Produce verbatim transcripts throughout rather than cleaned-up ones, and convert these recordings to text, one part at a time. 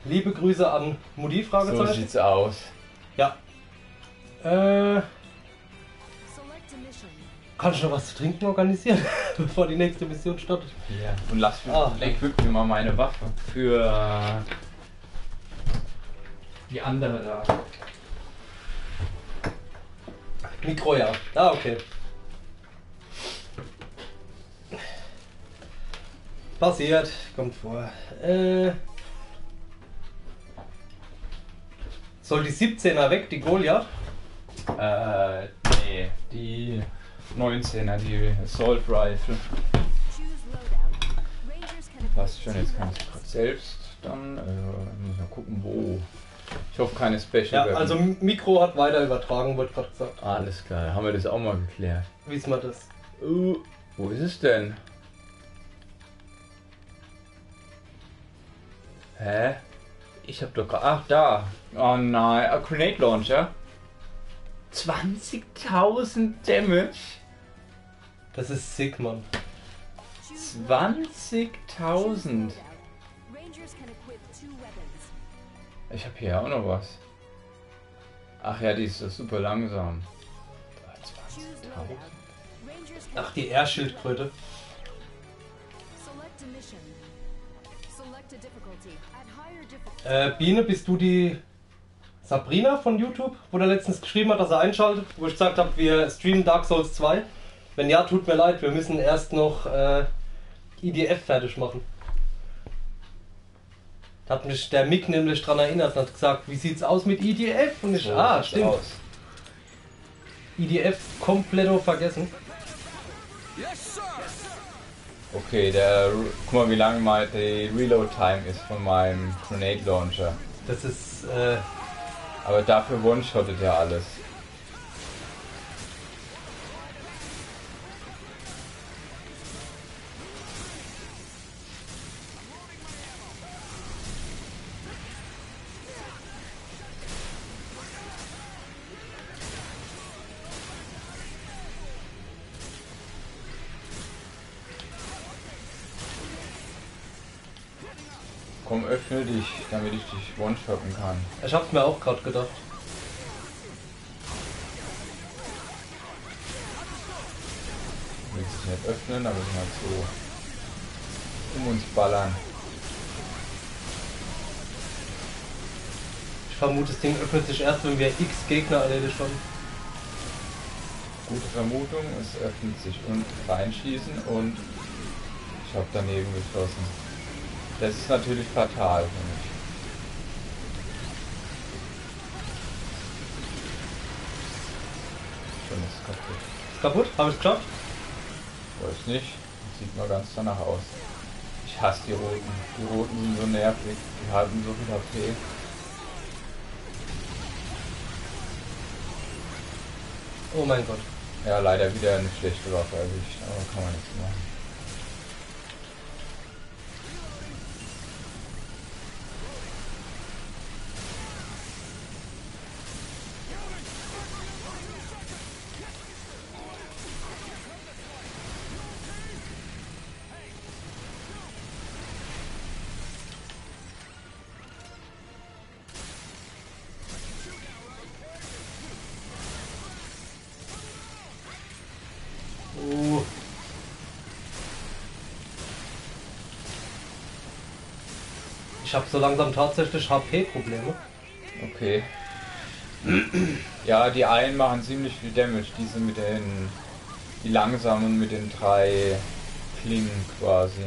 Liebe Grüße an Mutti, Fragezeichen. So sieht's aus. Ja. Äh, kannst du noch was zu trinken organisieren, bevor die nächste Mission startet? Ja. Und lass für, Ah. equip mir mal meine Waffe für die andere da. Mikro, ja. Ah, okay. Passiert, kommt vor. Äh, soll die siebzehner weg, die Goliath? Äh, nee, die neunzehner, die Assault Rifle. Passt schon, jetzt kann ich gerade selbst dann, äh, muss mal gucken, wo. Ich hoffe keine Special Ja, Weapon. also Mikro hat weiter übertragen, wurde gerade gesagt. Alles klar, haben wir das auch mal geklärt. Wie ist man das? Uh, wo ist es denn? Hä? Ich hab doch... Ach, da. Oh nein, a Grenade Launcher. zwanzigtausend Damage. Das ist sick, Mann. zwanzigtausend. Ich hab hier auch noch was. Ach ja, die ist so super langsam. zwanzigtausend. Ach, die Air-Schildkröte. Äh, Biene, bist du die Sabrina von YouTube, wo der letztens geschrieben hat, dass er einschaltet, wo ich gesagt habe, wir streamen Dark Souls zwei? Wenn ja, tut mir leid, wir müssen erst noch äh, I D F fertig machen. Da hat mich der Mick nämlich dran erinnert und hat gesagt, wie sieht's aus mit I D F? Und ich, So ah, sieht's stimmt. aus. I D F komplett vergessen. Okay, der... Guck mal, wie lange mal die Reload Time ist von meinem Grenade Launcher. Das ist, äh, Aber dafür one-shottet er alles. Komm, öffne dich, damit ich dich one-shotten kann. ich hab's mir auch gerade gedacht. Will sich nicht öffnen, aber wir mal so um uns ballern. Ich vermute, das Ding öffnet sich erst, wenn wir X Gegner erledigt haben. Gute Vermutung, es öffnet sich und reinschießen und ich habe daneben geschossen. Das ist natürlich fatal für mich. Schon ist es kaputt. Ist kaputt? Hab ich geschafft? Weiß nicht. Sieht mal ganz danach aus. Ich hasse die Roten. Die Roten sind so nervig. Die halten so viel H P. Oh mein Gott. Ja, leider wieder eine schlechte Waffe erwischt. Aber kann man nichts machen. Oh. Ich habe so langsam tatsächlich H P-Probleme. Okay. Ja, die einen machen ziemlich viel Damage. Diese mit den... Die langsamen mit den drei Klingen quasi.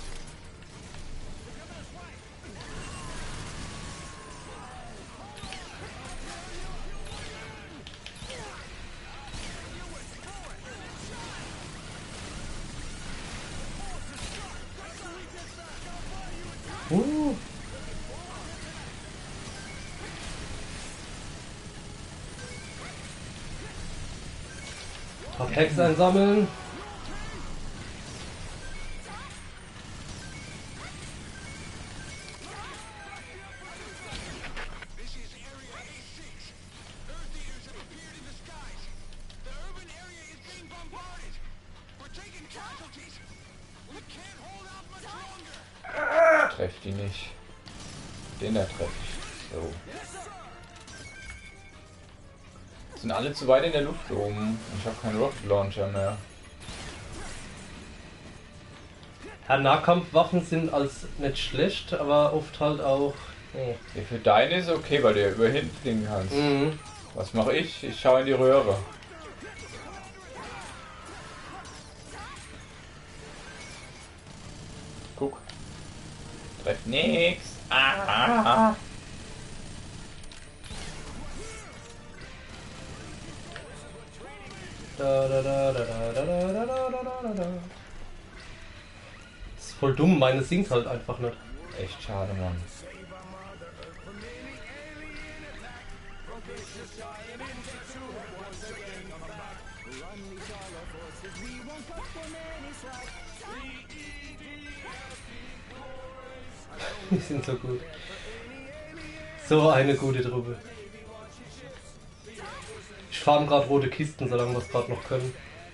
Uh. Text einsammeln. Treff die nicht. Den da treffe ich. So. Sind alle zu weit in der Luft oben. Ich habe keinen Rocket Launcher mehr. Ja, Nahkampfwaffen sind als nicht schlecht, aber oft halt auch. Oh. Ja, für deine ist okay, weil du ja über hinten fliegen kannst. Mhm. Was mache ich? Ich schaue in die Röhre. Guck. Treff nix. Ah. Da, da, da, da, da, da, da, da, da, da. Das ist voll dumm, meine singt halt einfach nicht. Echt schade, Mann. Die sind so gut. So eine gute Truppe. Ich farm gerade rote Kisten, solange wir es gerade noch können.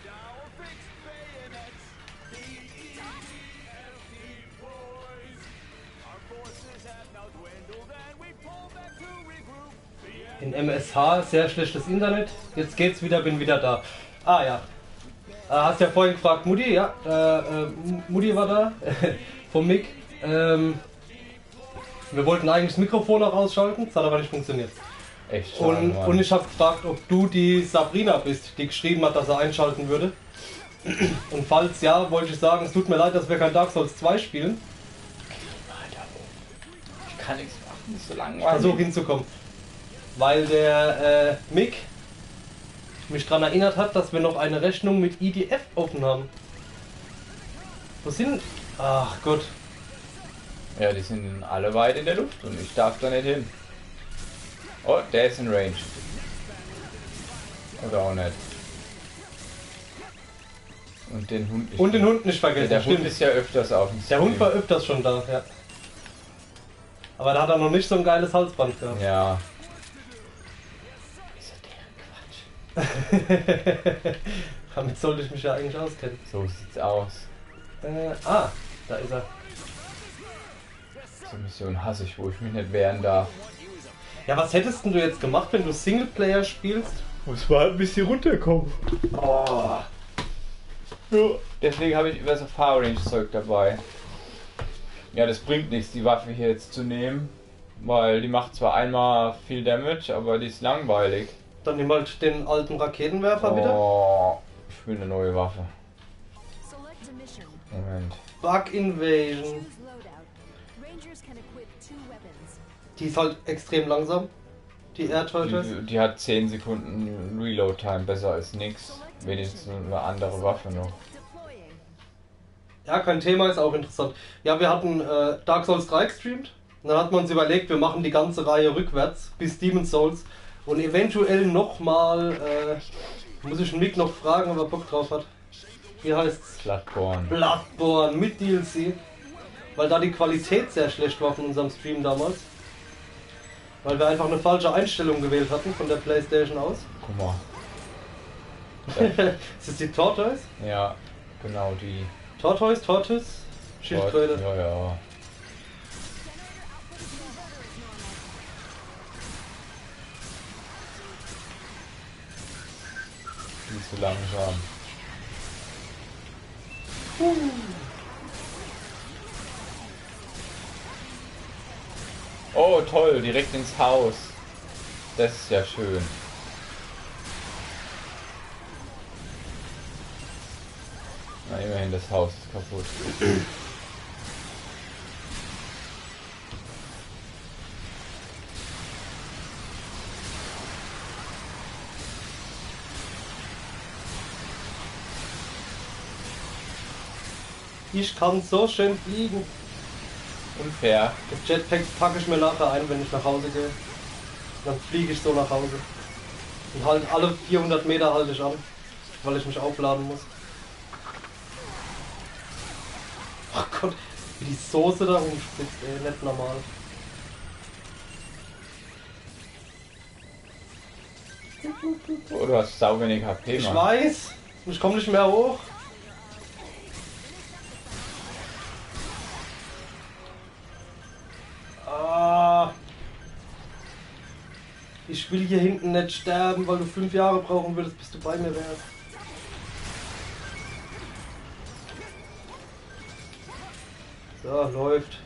In M S H sehr schlechtes Internet. Jetzt geht's wieder, bin wieder da. Ah ja. Äh, hast ja vorhin gefragt, Mutti, ja. Äh, äh, Mutti war da. Vom Mick. Ähm, wir wollten eigentlich das Mikrofon auch ausschalten, das hat aber nicht funktioniert. Echt schade, Und, Mann. und ich habe gefragt, ob du die Sabrina bist, die geschrieben hat, dass er einschalten würde. Und falls ja, wollte ich sagen, es tut mir leid, dass wir kein Dark Souls zwei spielen. Ich kann nichts machen, ist so Ich langweilig. versuche hinzukommen. Weil der äh, Mick mich daran erinnert hat, dass wir noch eine Rechnung mit E D F offen haben. Wo sind... Ach Gott. Ja, die sind alle weit in der Luft und ich darf da nicht hin. Oh, der ist in Range. Oder auch nicht. Und den Hund nicht. Und den Hund nicht vergessen, Der Hund stimmt. ist ja öfters auf dem Der Hund Stream. war öfters schon da, ja. Aber da hat er noch nicht so ein geiles Halsband gehabt. Ja. Damit sollte ich mich ja eigentlich auskennen. So sieht's aus. Äh, ah, da ist er. So Mission hasse ich, wo ich mich nicht wehren darf. Ja, was hättest denn du jetzt gemacht, wenn du Singleplayer spielst? Muss mal ein bisschen runterkommen. Oh. Ja. Deswegen habe ich über so Far Range Zeug dabei. Ja, das bringt nichts, die Waffe hier jetzt zu nehmen. Weil die macht zwar einmal viel Damage, aber die ist langweilig. Dann nimm halt den alten Raketenwerfer wieder. Oh, ich will eine neue Waffe. Moment. Bug Invasion. Die ist halt extrem langsam. Die Air Turtles. Die, die hat zehn Sekunden Reload Time, besser als nix. Wenigstens eine andere Waffe noch. Ja, kein Thema, ist auch interessant. Ja, wir hatten äh, Dark Souls drei gestreamt. Und dann hat man uns überlegt, wir machen die ganze Reihe rückwärts bis Demon's Souls. Und eventuell nochmal, äh, muss ich den Mick noch fragen, ob er Bock drauf hat. Wie heißt's? Bloodborne. Bloodborne mit D L C. Weil da die Qualität sehr schlecht war von unserem Stream damals. Weil wir einfach eine falsche Einstellung gewählt hatten von der PlayStation aus. Guck mal. Ist das die Tortoise? Ja, genau die. Tortoise, Tortoise, Schildkröte. Ja, ja. Viel zu langsam. Oh toll, direkt ins Haus. Das ist ja schön. Na, immerhin, das Haus ist kaputt. Ich kann so schön fliegen. Unfair. Das Jetpack packe ich mir nachher ein, wenn ich nach Hause gehe. Dann fliege ich so nach Hause. Und halt alle vierhundert Meter halte ich an, weil ich mich aufladen muss. Ach Gott, wie die Soße da rumspritzt, ey, nicht normal. Oh, du hast sau wenig H P, Ich Mann. weiß, ich komme nicht mehr hoch. Ah. Ich will hier hinten nicht sterben, weil du fünf Jahre brauchen würdest, bis du bei mir wärst. So, läuft.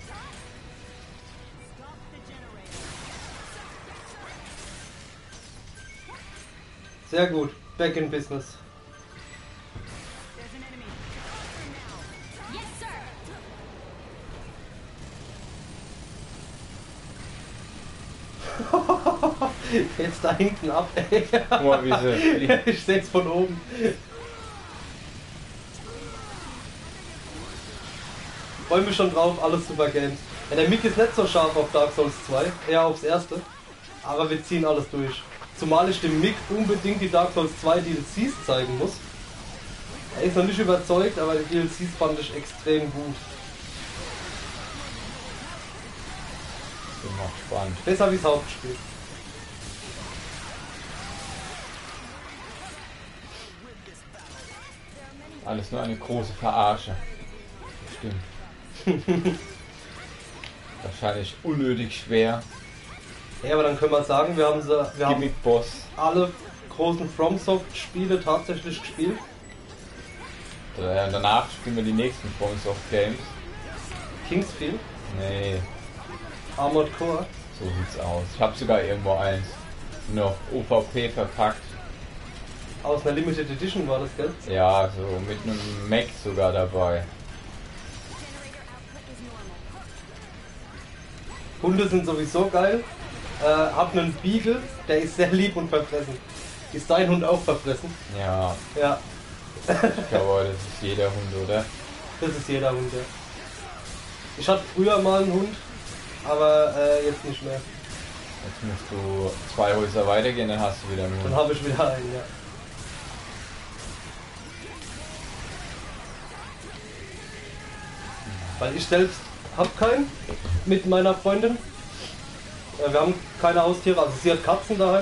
Sehr gut. Back in business. Jetzt da hinten ab, ey. Guck mal, wie sie Ich seh's von oben. Freue mich schon drauf, alles super Games. Ja, der Mick ist nicht so scharf auf Dark Souls zwei, eher aufs erste. Aber wir ziehen alles durch. Zumal ich dem Mick unbedingt die Dark Souls zwei D L Cs zeigen muss. Er ist noch nicht überzeugt, aber die D L Cs fand ich extrem gut. bin noch spannend. Besser wie das Hauptspiel. Alles nur eine große Verarsche. Stimmt. Wahrscheinlich unnötig schwer. Ja, aber dann können wir sagen, wir haben, sie, wir haben Gimmick Boss. alle großen FromSoft-Spiele tatsächlich gespielt. Äh, danach spielen wir die nächsten FromSoft Games. Kingsfield, Nee, Armored Core. so sieht's aus. Ich habe sogar irgendwo eins. Noch O V P verpackt. Aus einer Limited Edition war das, gell? Ja, so mit einem Mac sogar dabei. Hunde sind sowieso geil. Äh, hab einen Beagle, der ist sehr lieb und verfressen. Ist dein Hund auch verfressen? Ja, Ja, ich glaube, das ist jeder Hund, oder? das ist jeder Hund, ja. Ich hatte früher mal einen Hund, aber äh, jetzt nicht mehr. Jetzt musst du zwei Häuser weitergehen, dann hast du wieder einen Dann Hund. habe ich wieder einen, ja. Weil ich selbst habe keinen mit meiner Freundin. Äh, Wir haben keine Haustiere, also sie hat Katzen daheim.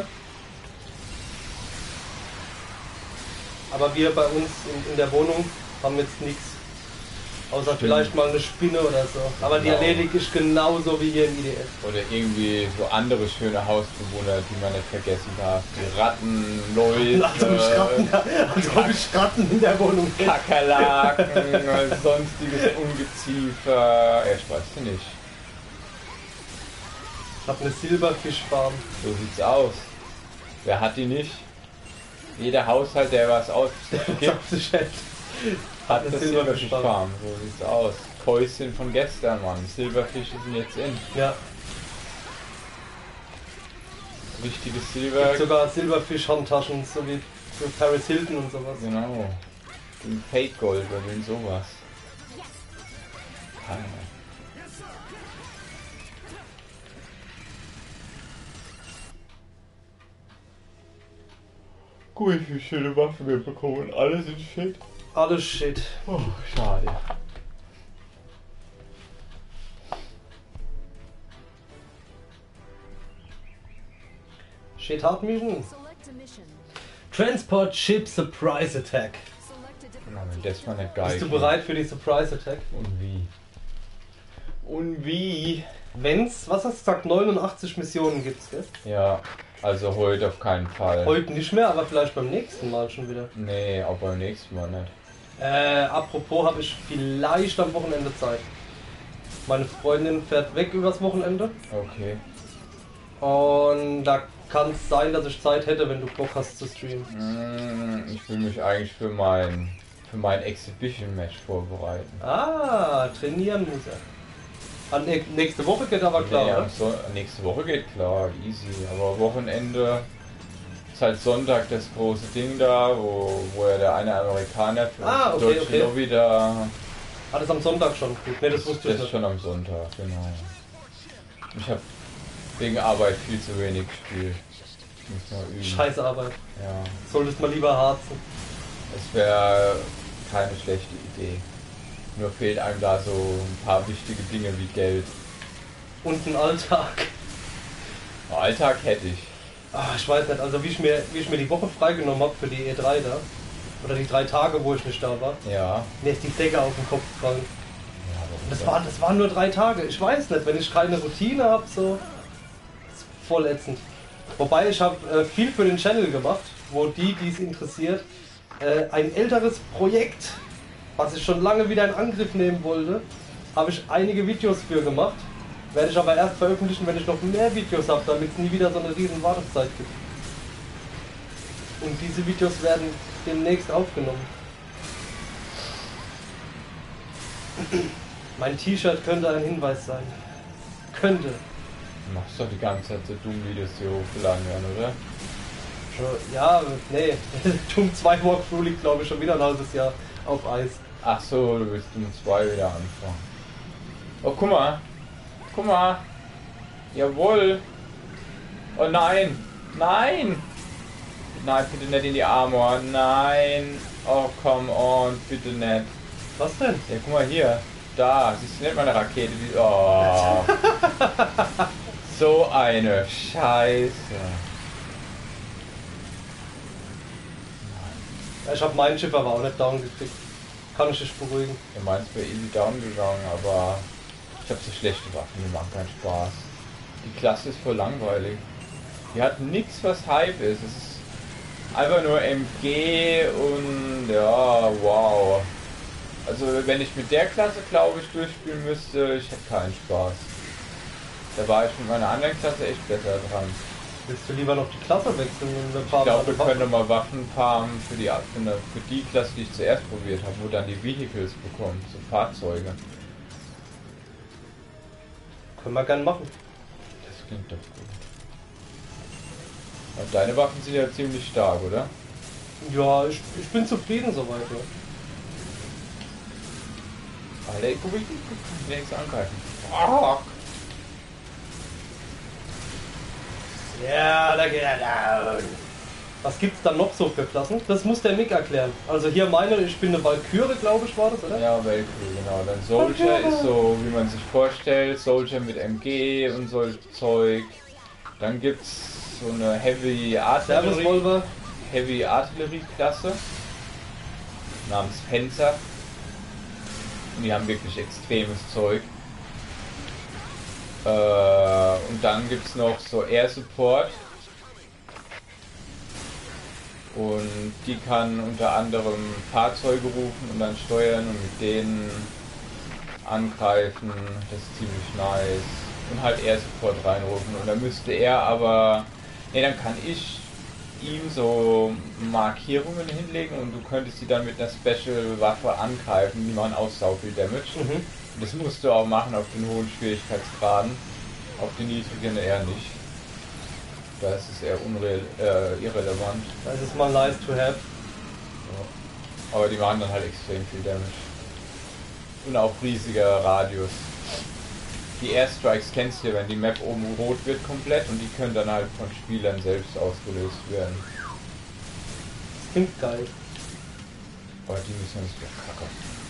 Aber wir bei uns in, in der Wohnung haben jetzt nichts. Außer Stimmt. vielleicht mal eine Spinne oder so. Aber die Genau. erledige ich genauso wie hier im I D F. Oder irgendwie so andere schöne Hausbewohner, die man nicht vergessen darf. Die Ratten, Läuse, Also ich Ratten, also ob ich Ratten in der Wohnung hätte. Kakerlaken, sonstiges Ungeziefer. Ich weiß nicht. Ich habe eine Silberfischfarm. So sieht's aus. Wer hat die nicht? Jeder Haushalt, der was ausgibt, Sagt sich halt. hat eine eine Silberfischfarm. Silberfischfarm. So sieht's aus. Päuschen von gestern, Mann. Silberfische sind jetzt in. Ja, Richtiges gibt Silber. sogar Silberfisch-Handtaschen, so wie für Paris Hilton und sowas. Genau. Gegen Fake Gold oder gegen sowas. Ah. Gut, wie schöne Waffen wir bekommen. Alles in Shit. Alles Shit. Oh, schade. Shit Hard Mission. Select a mission. Transport Ship Surprise Attack. Select a different Na, wenn das mal nicht geil Bist du klingt. bereit für die Surprise Attack? Und wie? Und wie? Wenn's, was hast du gesagt, neunundachtzig Missionen gibt's, gell? Ja, also heute auf keinen Fall. Heute nicht mehr, aber vielleicht beim nächsten Mal schon wieder. Nee, auch beim nächsten Mal nicht. Äh, apropos, habe ich vielleicht am Wochenende Zeit. Meine Freundin fährt weg übers Wochenende Okay. und da kann es sein, dass ich Zeit hätte, wenn du Bock hast zu streamen. Mm, Ich will mich eigentlich für mein für mein Exhibition Match vorbereiten. Ah, trainieren muss er. An, ne- nächste Woche geht aber klar, Nee, oder? am So- nächste Woche geht klar, easy. Aber Wochenende ist halt Sonntag das große Ding da, wo, wo ja der eine Amerikaner für Ah, die okay, deutsche okay. Lobby da. Hat es am Sonntag schon. Gut, ne, das wusste ich Das ist nicht. schon am Sonntag, genau. Ich habe wegen Arbeit viel zu wenig gespielt. Ich muss mal üben. Scheiß Arbeit. Ja, Solltest mal lieber harzen. es wäre keine schlechte Idee. Nur fehlt einem da so ein paar wichtige Dinge wie Geld. Und ein Alltag. Alltag hätte ich. Ah, ich weiß nicht, also wie ich mir, wie ich mir die Woche freigenommen habe für die E drei da. Oder die drei Tage, wo ich nicht da war. Ja. Mir ist die Decke auf den Kopf gefallen. Ja, warum Das, denn? war, das waren nur drei Tage. Ich weiß nicht, wenn ich keine Routine habe, so. Ist voll ätzend. Wobei ich habe äh, viel für den Channel gemacht, wo die, die es interessiert, äh, ein älteres Projekt, was ich schon lange wieder in Angriff nehmen wollte, habe ich einige Videos für gemacht. Werde ich aber erst veröffentlichen, wenn ich noch mehr Videos habe, damit es nie wieder so eine riesen Wartezeit gibt. Und diese Videos werden demnächst aufgenommen. Mein T-Shirt könnte ein Hinweis sein. Könnte. Du machst doch die ganze Zeit so dumme Videos, die hochgeladen werden, oder? Ja, nee. Doom zwei Walkthrough liegt, glaube ich, schon wieder ein halbes Jahr auf Eis. Ach so, du willst Doom zwei wieder anfangen. Oh, guck mal. Guck mal. Jawohl. Oh nein. Nein. Nein, bitte nicht in die Armor. Nein. Oh, come on. Bitte nicht. Was denn? Ja, guck mal hier. Da. Siehst du nicht meine Rakete? Die... Oh. So eine Scheiße. Ich habe mein Schiff aber auch nicht down gekriegt. Kann ich dich beruhigen. Du meinst, wäre easy down gegangen, aber ich habe so schlechte Waffen, die machen keinen Spaß. Die Klasse ist voll langweilig. Die hat nichts, was Hype ist. Es ist einfach nur M G und ja, wow. Also wenn ich mit der Klasse, glaube ich, durchspielen müsste, ich hätte keinen Spaß. Da war ich mit meiner anderen Klasse echt besser dran. Willst du lieber noch die Klasse wechseln? Ich glaube, wir können nochmal Waffen farmen für die, für, eine, für die Klasse, die ich zuerst probiert habe, wo dann die Vehicles bekommen, so Fahrzeuge. Können wir gerne machen. Das klingt doch gut. Und deine Waffen sind ja ziemlich stark, oder? Ja, ich, ich bin zufrieden soweit. Ja. Alter, ich guck, ich kann wenigstens angreifen. Fuck! Ja, da geht er down. Was gibt's dann noch so für Klassen? Das muss der Mick erklären. Also hier meine, ich bin eine Valkyrie, glaube ich, war das, oder? Ja, Valkyrie, genau. Dann Soldier ist so, wie man sich vorstellt. Soldier mit M G und so Zeug. Dann gibt's so eine Heavy Artillerie. Heavy Artillerie Klasse. Namens Panzer. Und die haben wirklich extremes Zeug. Äh, und dann gibt es noch so Air Support. Und die kann unter anderem Fahrzeuge rufen und dann steuern und mit denen angreifen. Das ist ziemlich nice. Und halt Air Support reinrufen. Und dann müsste er aber... Ne, dann kann ich ihm so Markierungen hinlegen und du könntest sie dann mit einer Special Waffe angreifen, die machen auch sau viel Damage. Mhm. Das musst du auch machen auf den hohen Schwierigkeitsgraden, auf den niedrigen eher nicht. Da ist es eher unreal, äh, irrelevant. Das ist mal nice to have. Ja. Aber die machen dann halt extrem viel Damage. Und auch riesiger Radius. Die Airstrikes kennst du ja, wenn die Map oben rot wird komplett und die können dann halt von Spielern selbst ausgelöst werden. Das klingt geil. Aber die müssen nicht wieder kacke.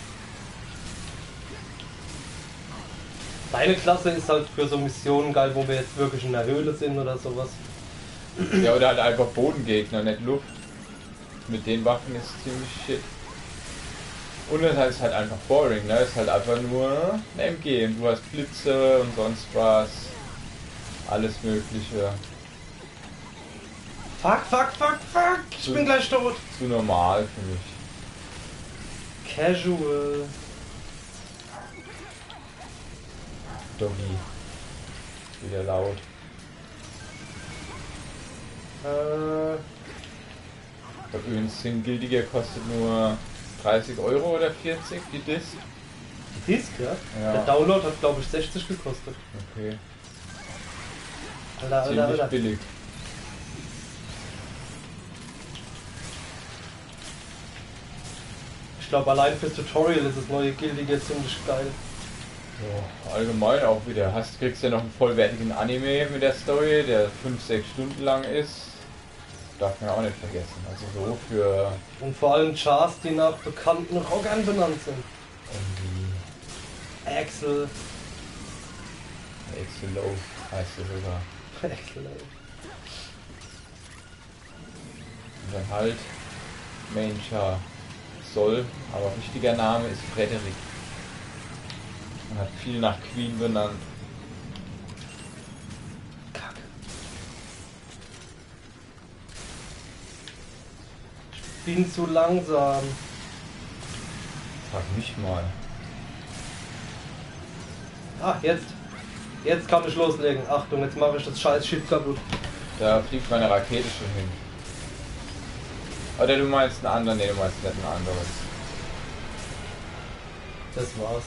Deine Klasse ist halt für so Missionen geil, wo wir jetzt wirklich in der Höhle sind oder sowas. Ja, oder halt einfach Bodengegner, nicht Luft. Mit den Waffen ist es ziemlich shit. Und das ist halt einfach boring, ne? Es ist halt einfach nur ein M G und du hast Blitze und sonst was. Alles mögliche. Fuck, fuck, fuck, fuck! Ich zu, bin gleich tot! Zu normal für mich. Casual. Doggy. Wieder laut. Äh. Ich glaube übrigens, Single-Gildiger kostet nur dreißig Euro oder vierzig die Disc. Die Disc, ja? Ja. Der Download hat glaube ich sechzig gekostet. Okay. Alter, Alter, Ziemlich Alter. billig. Ich glaube allein fürs Tutorial ist das neue Gildiger ziemlich geil. So, allgemein auch wieder. Hast, kriegst ja noch einen vollwertigen Anime mit der Story, der fünf sechs Stunden lang ist. Darf man auch nicht vergessen. Also so für... Und vor allem Chars, die nach bekannten Rockern benannt sind. Irgendwie... Axel. Axel Low heißt er sogar. Axel Low. Und dann halt Main Char. Soll, aber richtiger Name ist Frederik. Man hat viel nach Queen benannt. Kacke. bin zu langsam. Frag mich mal. Ah, jetzt. Jetzt kann ich loslegen. Achtung, jetzt mache ich das scheiß Schiff kaputt. Da fliegt meine Rakete schon hin. Oder du meinst einen anderen? Ne, du meinst nicht ein anderes. Das war's.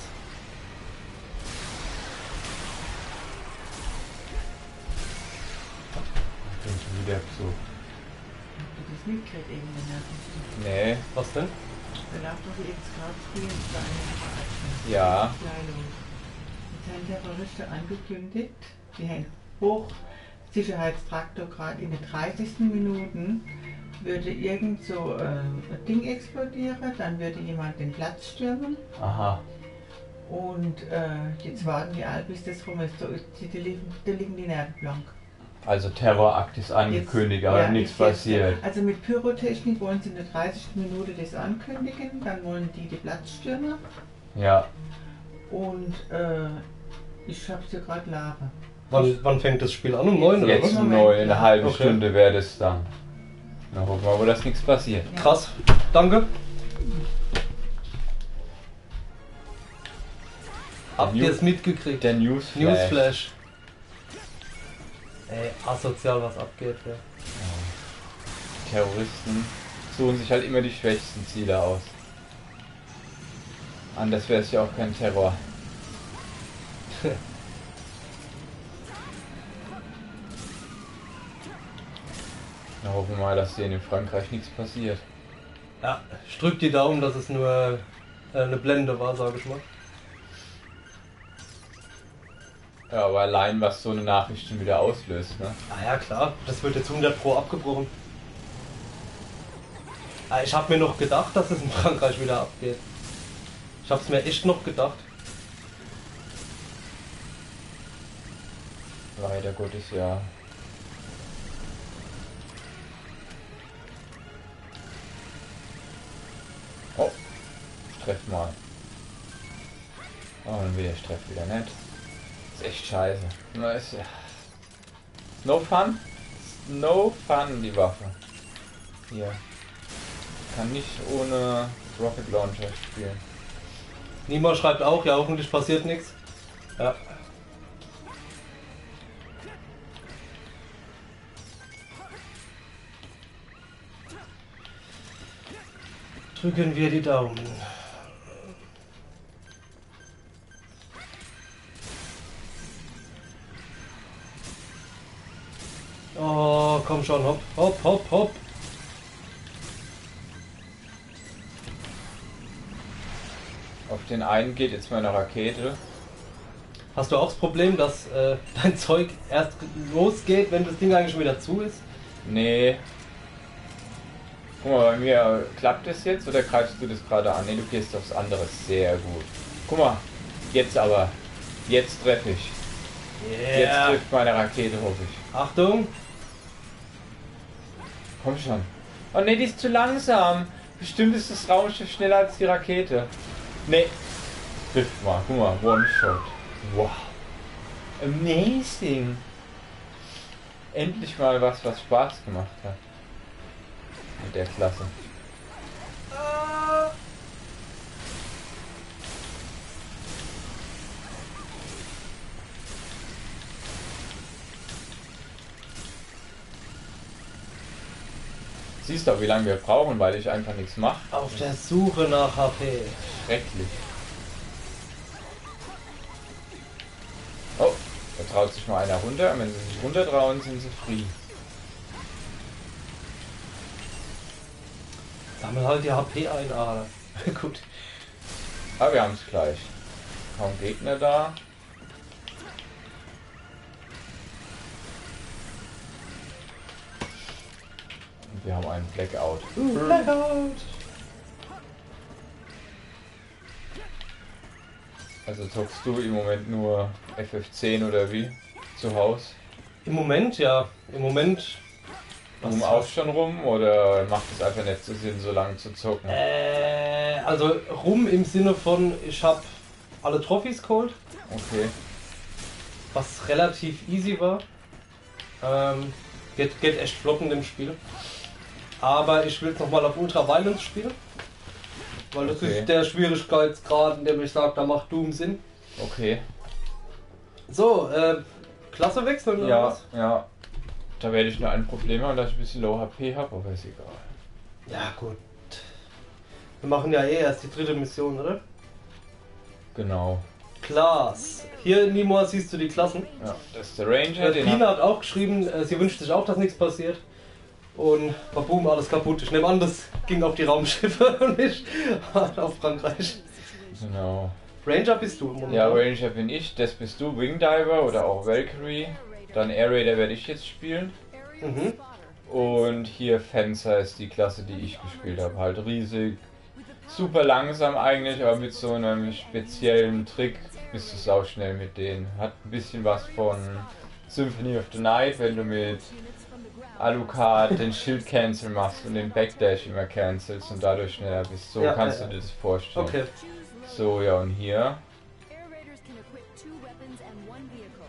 Ich bin schon wieder so. Das mitkriegt irgendeine Nachricht. Nee. Was denn? Da läuft doch jetzt gerade Spiel für eine Ja. Kleidung. Jetzt haben Terroristen angekündigt, die haben Hochsicherheitstraktor gerade in den dreißigsten Minuten würde irgend so äh, ein Ding explodieren, dann würde jemand den Platz stürmen. Aha. Und äh, jetzt warten die alle, bis das rum ist. So, die, die, liegen, die liegen die Nerven blank. Also Terrorakt ist angekündigt, Jetzt- aber ja, nichts ist jetzt- passiert. Also mit Pyrotechnik wollen sie in der dreißigsten Minute das ankündigen, dann wollen die die Platzstürmer Ja. und äh, ich hab's ja gerade laber. Wann, wann fängt das Spiel an? Um neun oder Jetzt was? Im um Moment, neun, eine ja. halbe Okay. Stunde wäre das dann. Na, gucken wir mal, wo das nichts passiert. Ja. Krass. Danke. Habt ihr es mitgekriegt? Der Newsflash. Newsflash. Ey, asozial, was abgeht. Ja. Terroristen suchen sich halt immer die schwächsten Ziele aus. Anders wäre es ja auch kein Terror. Na, hoffen wir mal, dass denen in Frankreich nichts passiert. Ja, ich drück die Daumen, dass es nur äh, eine Blende war, sage ich mal. Ja, aber allein was so eine Nachricht schon wieder auslöst, ne? Ah ja, klar, das wird jetzt hundert Pro abgebrochen. Ah, ich habe mir noch gedacht, dass es in Frankreich wieder abgeht. Ich habe es mir echt noch gedacht. Leider Gottes, ja. Oh, ich treff mal. Oh, und wieder, ich treff wieder nicht. Ist echt scheiße. Na, ist ja. No fun? No fun, die Waffe. Hier. Kann nicht ohne Rocket Launcher spielen. Nima schreibt auch, ja, hoffentlich passiert nichts. Ja. Drücken wir die Daumen. Oh, komm schon, hopp, hopp, hopp, hopp. Auf den einen geht jetzt meine Rakete. Hast du auch das Problem, dass äh, dein Zeug erst losgeht, wenn das Ding eigentlich schon wieder zu ist? Nee. Guck mal, bei mir klappt es jetzt oder greifst du das gerade an? Nee, du gehst aufs andere. Sehr gut. Guck mal, jetzt aber. Jetzt treffe ich. Jetzt trifft meine Rakete, hoffe ich. Achtung! Komm schon. Oh ne, die ist zu langsam. Bestimmt ist das Raumschiff schneller als die Rakete. Nee. Trifft mal. Guck mal, One-Shot. Wow. Amazing. Endlich mal was, was Spaß gemacht hat. Mit der Klasse. Siehst du, wie lange wir brauchen, weil ich einfach nichts mache. Auf der Suche nach H P. Schrecklich. Oh, da traut sich mal einer runter. Und wenn sie sich runter trauen, sind sie free. Sammel halt die H P ein, Alter. Gut. Aber wir haben es gleich. Kaum Gegner da. Und wir haben einen Blackout. Blackout! Also zockst du im Moment nur F F zehn oder wie? Zu Hause? Im Moment ja. Im Moment. Rum auch schon rum oder macht es einfach nicht so Sinn, so lange zu zocken? Äh, also rum im Sinne von, ich habe alle Trophys geholt, Okay. was relativ easy war. Ähm, geht, geht echt flott in dem Spiel. Aber ich will es nochmal auf Ultra Violence spielen. Weil das Okay. ist der Schwierigkeitsgrad, in dem ich sage, da macht Doom Sinn. Okay. So, äh, Klasse wechseln oder Ja, was? ja. Da werde ich nur ein Problem haben, dass ich ein bisschen Low H P habe, aber ist egal. Ja, gut. Wir machen ja eh erst die dritte Mission, oder? Genau. Class. Hier, Nimor, siehst du die Klassen. Ja, das ist der Ranger, Äh, den Pina hab- hat auch geschrieben, äh, sie wünscht sich auch, dass nichts passiert. Und boom, alles kaputt. Ich nehme an, das ging auf die Raumschiffe und nicht auf Frankreich. Genau. Ranger bist du im Moment. Ja, oder? Ranger bin ich, das bist du, Wingdiver oder auch Valkyrie. Dann Air Raider werde ich jetzt spielen. Mhm. Und hier Fencer ist die Klasse, die ich gespielt habe. Halt riesig, super langsam eigentlich, aber mit so einem speziellen Trick bist du sauschnell mit denen. Hat ein bisschen was von Symphony of the Night, wenn du mit Alucard den Schild Cancel machst und den Backdash immer cancelst und dadurch schneller bist. So Ja, kannst ja, du ja. dir das vorstellen. Okay. So, ja, und hier. Air Raiders can equip two weapons and one vehicle.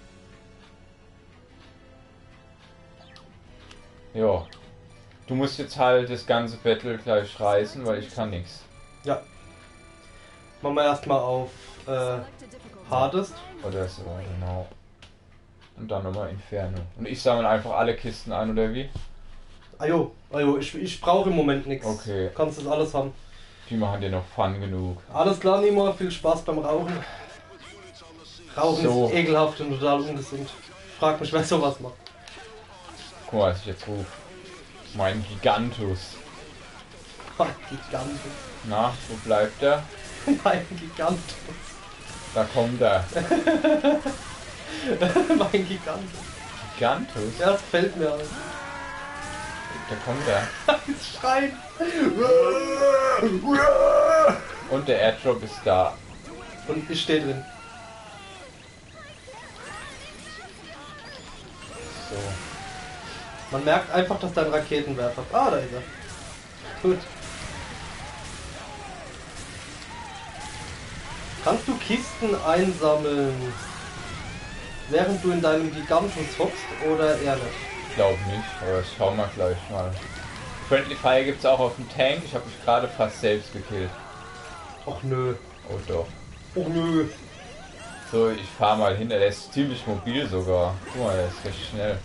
Ja. Du musst jetzt halt das ganze Battle gleich reißen, weil ich kann nichts. Ja. Machen wir erstmal auf äh, Select a difficulty. Hardest. Oder so, genau. Und dann nochmal Inferno. Und ich sammle einfach alle Kisten ein, oder wie? Ajo, ajo, ich, ich brauche im Moment nichts. Okay. Kannst das alles haben. Die machen dir noch Fun genug. Alles klar, Nimor, viel Spaß beim Rauchen. Rauchen So. ist ekelhaft und total ungesund. Frag mich, wer sowas macht. Guck mal, was ich jetzt rufe. Mein Gigantus. Mein Gigantus. Na, wo bleibt er? Mein Gigantus. Da kommt er. Mein Gigantus. Gigantus? Ja, das gefällt mir. Alter. Da kommt er. Das Schreien. Und der Airdrop ist da. Und ich stehe drin. So. Man merkt einfach, dass da ein Raketenwerfer. Ah, da ist er. Gut. Kannst du Kisten einsammeln, während du in deinem Gigantus hockst oder eher nicht? Ich glaube nicht, aber schauen wir gleich mal. Friendly Fire gibt es auch auf dem Tank. Ich habe mich gerade fast selbst gekillt. Och nö. Oh doch. Och nö. So, ich fahre mal hinter. Der ist ziemlich mobil sogar. Guck mal, der ist recht schnell.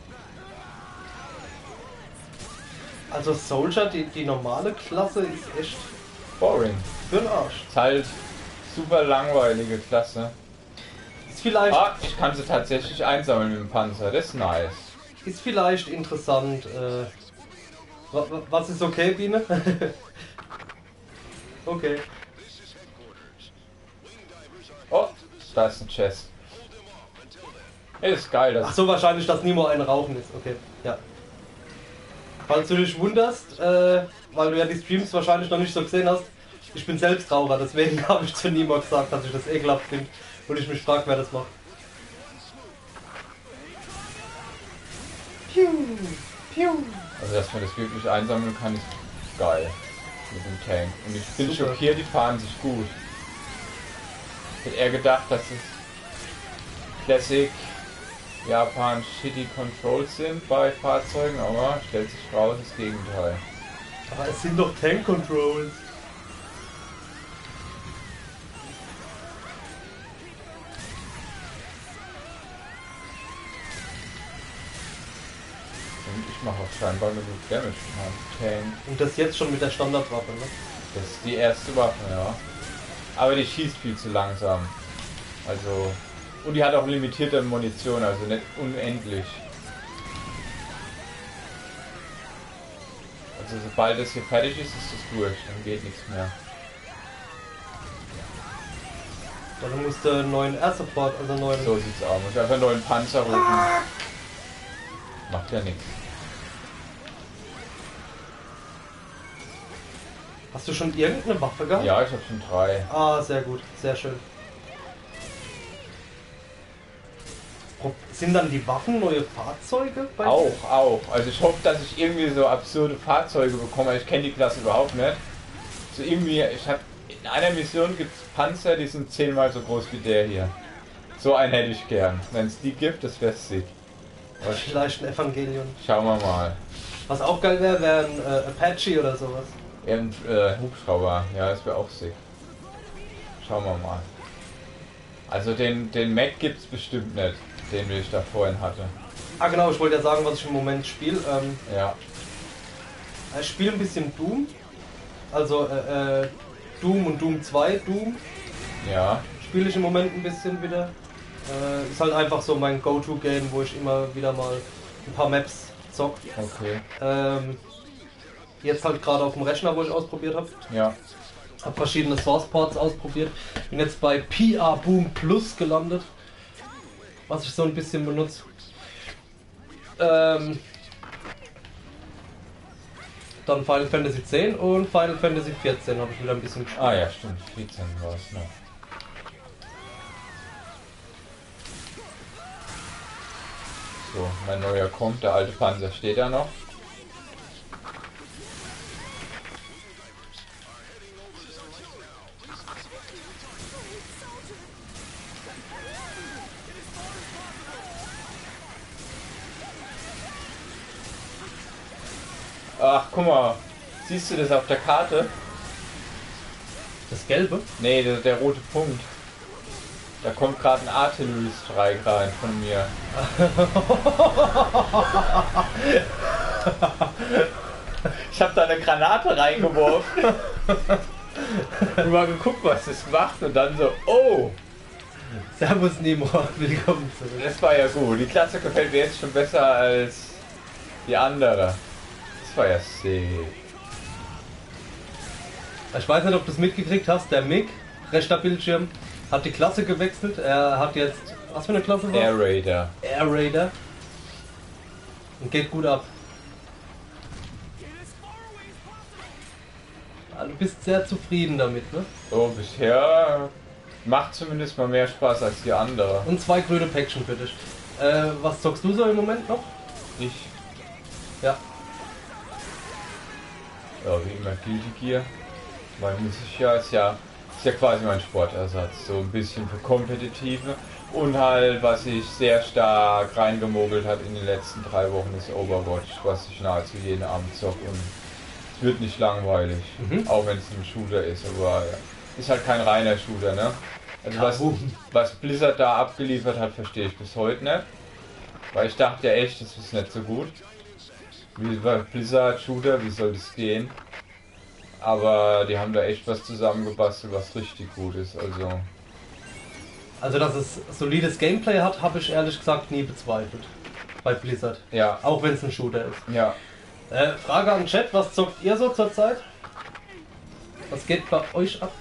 Also Soldier, die, die normale Klasse ist echt Boring. für den Arsch. Ist halt super langweilige Klasse. Ist vielleicht, Ah, ich kann sie tatsächlich einsammeln mit dem Panzer. Das ist nice. ist vielleicht interessant. Äh, wa- wa- was ist okay, Biene? Okay. Oh, da ist ein Chest. Ey, ist geil. Das Ach so, wahrscheinlich, dass Nimo ein Rauchen ist. Okay, ja. Falls du dich wunderst, äh, weil du ja die Streams wahrscheinlich noch nicht so gesehen hast, ich bin selbst Raucher, deswegen habe ich zu Nimo gesagt, dass ich das ekelhaft finde und ich mich frage, wer das macht. Piu, piu. Also, dass man das wirklich einsammeln kann, ist geil. Mit dem Tank. Und ich bin Super. schockiert, die fahren sich gut. Ich hätte eher gedacht, dass es Classic Japan Shitty Controls sind bei Fahrzeugen, aber stellt sich raus, das Gegenteil. Aber es sind doch Tank Controls. Und ich mache auch scheinbar genug Damage mit meinem Tank. Und das jetzt schon mit der Standardwaffe, ne? Das ist die erste Waffe, ja. Aber die schießt viel zu langsam. Also. Und die hat auch limitierte Munition, also nicht unendlich. Also sobald das hier fertig ist, ist es durch, dann geht nichts mehr. Dann musst du einen neuen Air Support, also einen neuen. So sieht's aus. Muss einfach einen neuen Panzer rufen. Macht ja nichts. Hast du schon irgendeine Waffe gehabt? Ja, ich habe schon drei. Ah, sehr gut, sehr schön. Pro- Sind dann die Waffen neue Fahrzeuge bei dir? Auch, auch. Also ich hoffe, dass ich irgendwie so absurde Fahrzeuge bekomme. Ich kenne die Klasse überhaupt nicht. So irgendwie, ich habe in einer Mission gibt es Panzer, die sind zehnmal so groß wie der hier. So einen hätte ich gern. Wenn es die gibt, das wäre sick. Aber Vielleicht ein Evangelion. schauen wir mal. Was auch geil wäre, wäre ein äh, Apache oder sowas. Ja, ein äh, Hubschrauber, ja, das wäre auch sick. Schauen wir mal. Also den, den Mac gibt's bestimmt nicht, den ich da vorhin hatte. Ah genau, ich wollte ja sagen, was ich im Moment spiele. Ähm, Ja. ich spiele ein bisschen Doom. Also äh, äh, Doom und Doom zwei. Doom Ja. spiele ich im Moment ein bisschen wieder. Äh, ist halt einfach so mein Go-To-Game, wo ich immer wieder mal ein paar Maps zock. Okay. Ähm, jetzt halt gerade auf dem Rechner, wo ich ausprobiert habe. Ja. Hab verschiedene Source-Ports ausprobiert. Bin jetzt bei P R Boom Plus gelandet, was ich so ein bisschen benutze. Ähm, dann Final Fantasy X und Final Fantasy vierzehn habe ich wieder ein bisschen gespielt. Ah ja, stimmt. vierzehn war es noch. So, mein neuer kommt, der alte Panzer steht da noch. Ach, guck mal. Siehst du das auf der Karte? Das Gelbe? Nee, der, der rote Punkt. Da kommt gerade ein Artillery-Strike rein von mir. Ich habe da eine Granate reingeworfen. Und mal geguckt, was das macht. Und dann so, oh! Servus Nemo, willkommen zurück. Das war ja gut. Die Klasse gefällt mir jetzt schon besser als die andere. Das war ja sick. Ich weiß nicht, ob du es mitgekriegt hast, der Mick, rechter Bildschirm, hat die Klasse gewechselt. Er hat jetzt, was für eine Klasse war? Air Raider. Air Raider. Und geht gut ab. Ja, du bist sehr zufrieden damit, ne? So, bisher macht zumindest mal mehr Spaß als die andere. Und zwei grüne Päckchen für dich. Äh, was zockst du so im Moment noch? Ich, Ja. ja, wie immer Guilty Gear. Weil muss ich ja, ist ja, ist ja quasi mein Sportersatz. So ein bisschen für Kompetitive. Und halt, was sich sehr stark reingemogelt hat in den letzten drei Wochen, ist Overwatch, was ich nahezu jeden Abend zock. Und es wird nicht langweilig. Mhm. Auch wenn es ein Shooter ist, aber ja, ist halt kein reiner Shooter, ne? Also was, Kaboom. was Blizzard da abgeliefert hat, verstehe ich bis heute nicht. Weil ich dachte ja echt, das ist nicht so gut. Wie bei Blizzard Shooter, wie soll das gehen? Aber die haben da echt was zusammengebastelt, was richtig gut ist. Also Also, dass es solides Gameplay hat, habe ich ehrlich gesagt nie bezweifelt. Bei Blizzard. ja, Auch wenn es ein Shooter ist. ja. Äh, Frage an den Chat, was zockt ihr so zurzeit? Was geht bei euch ab?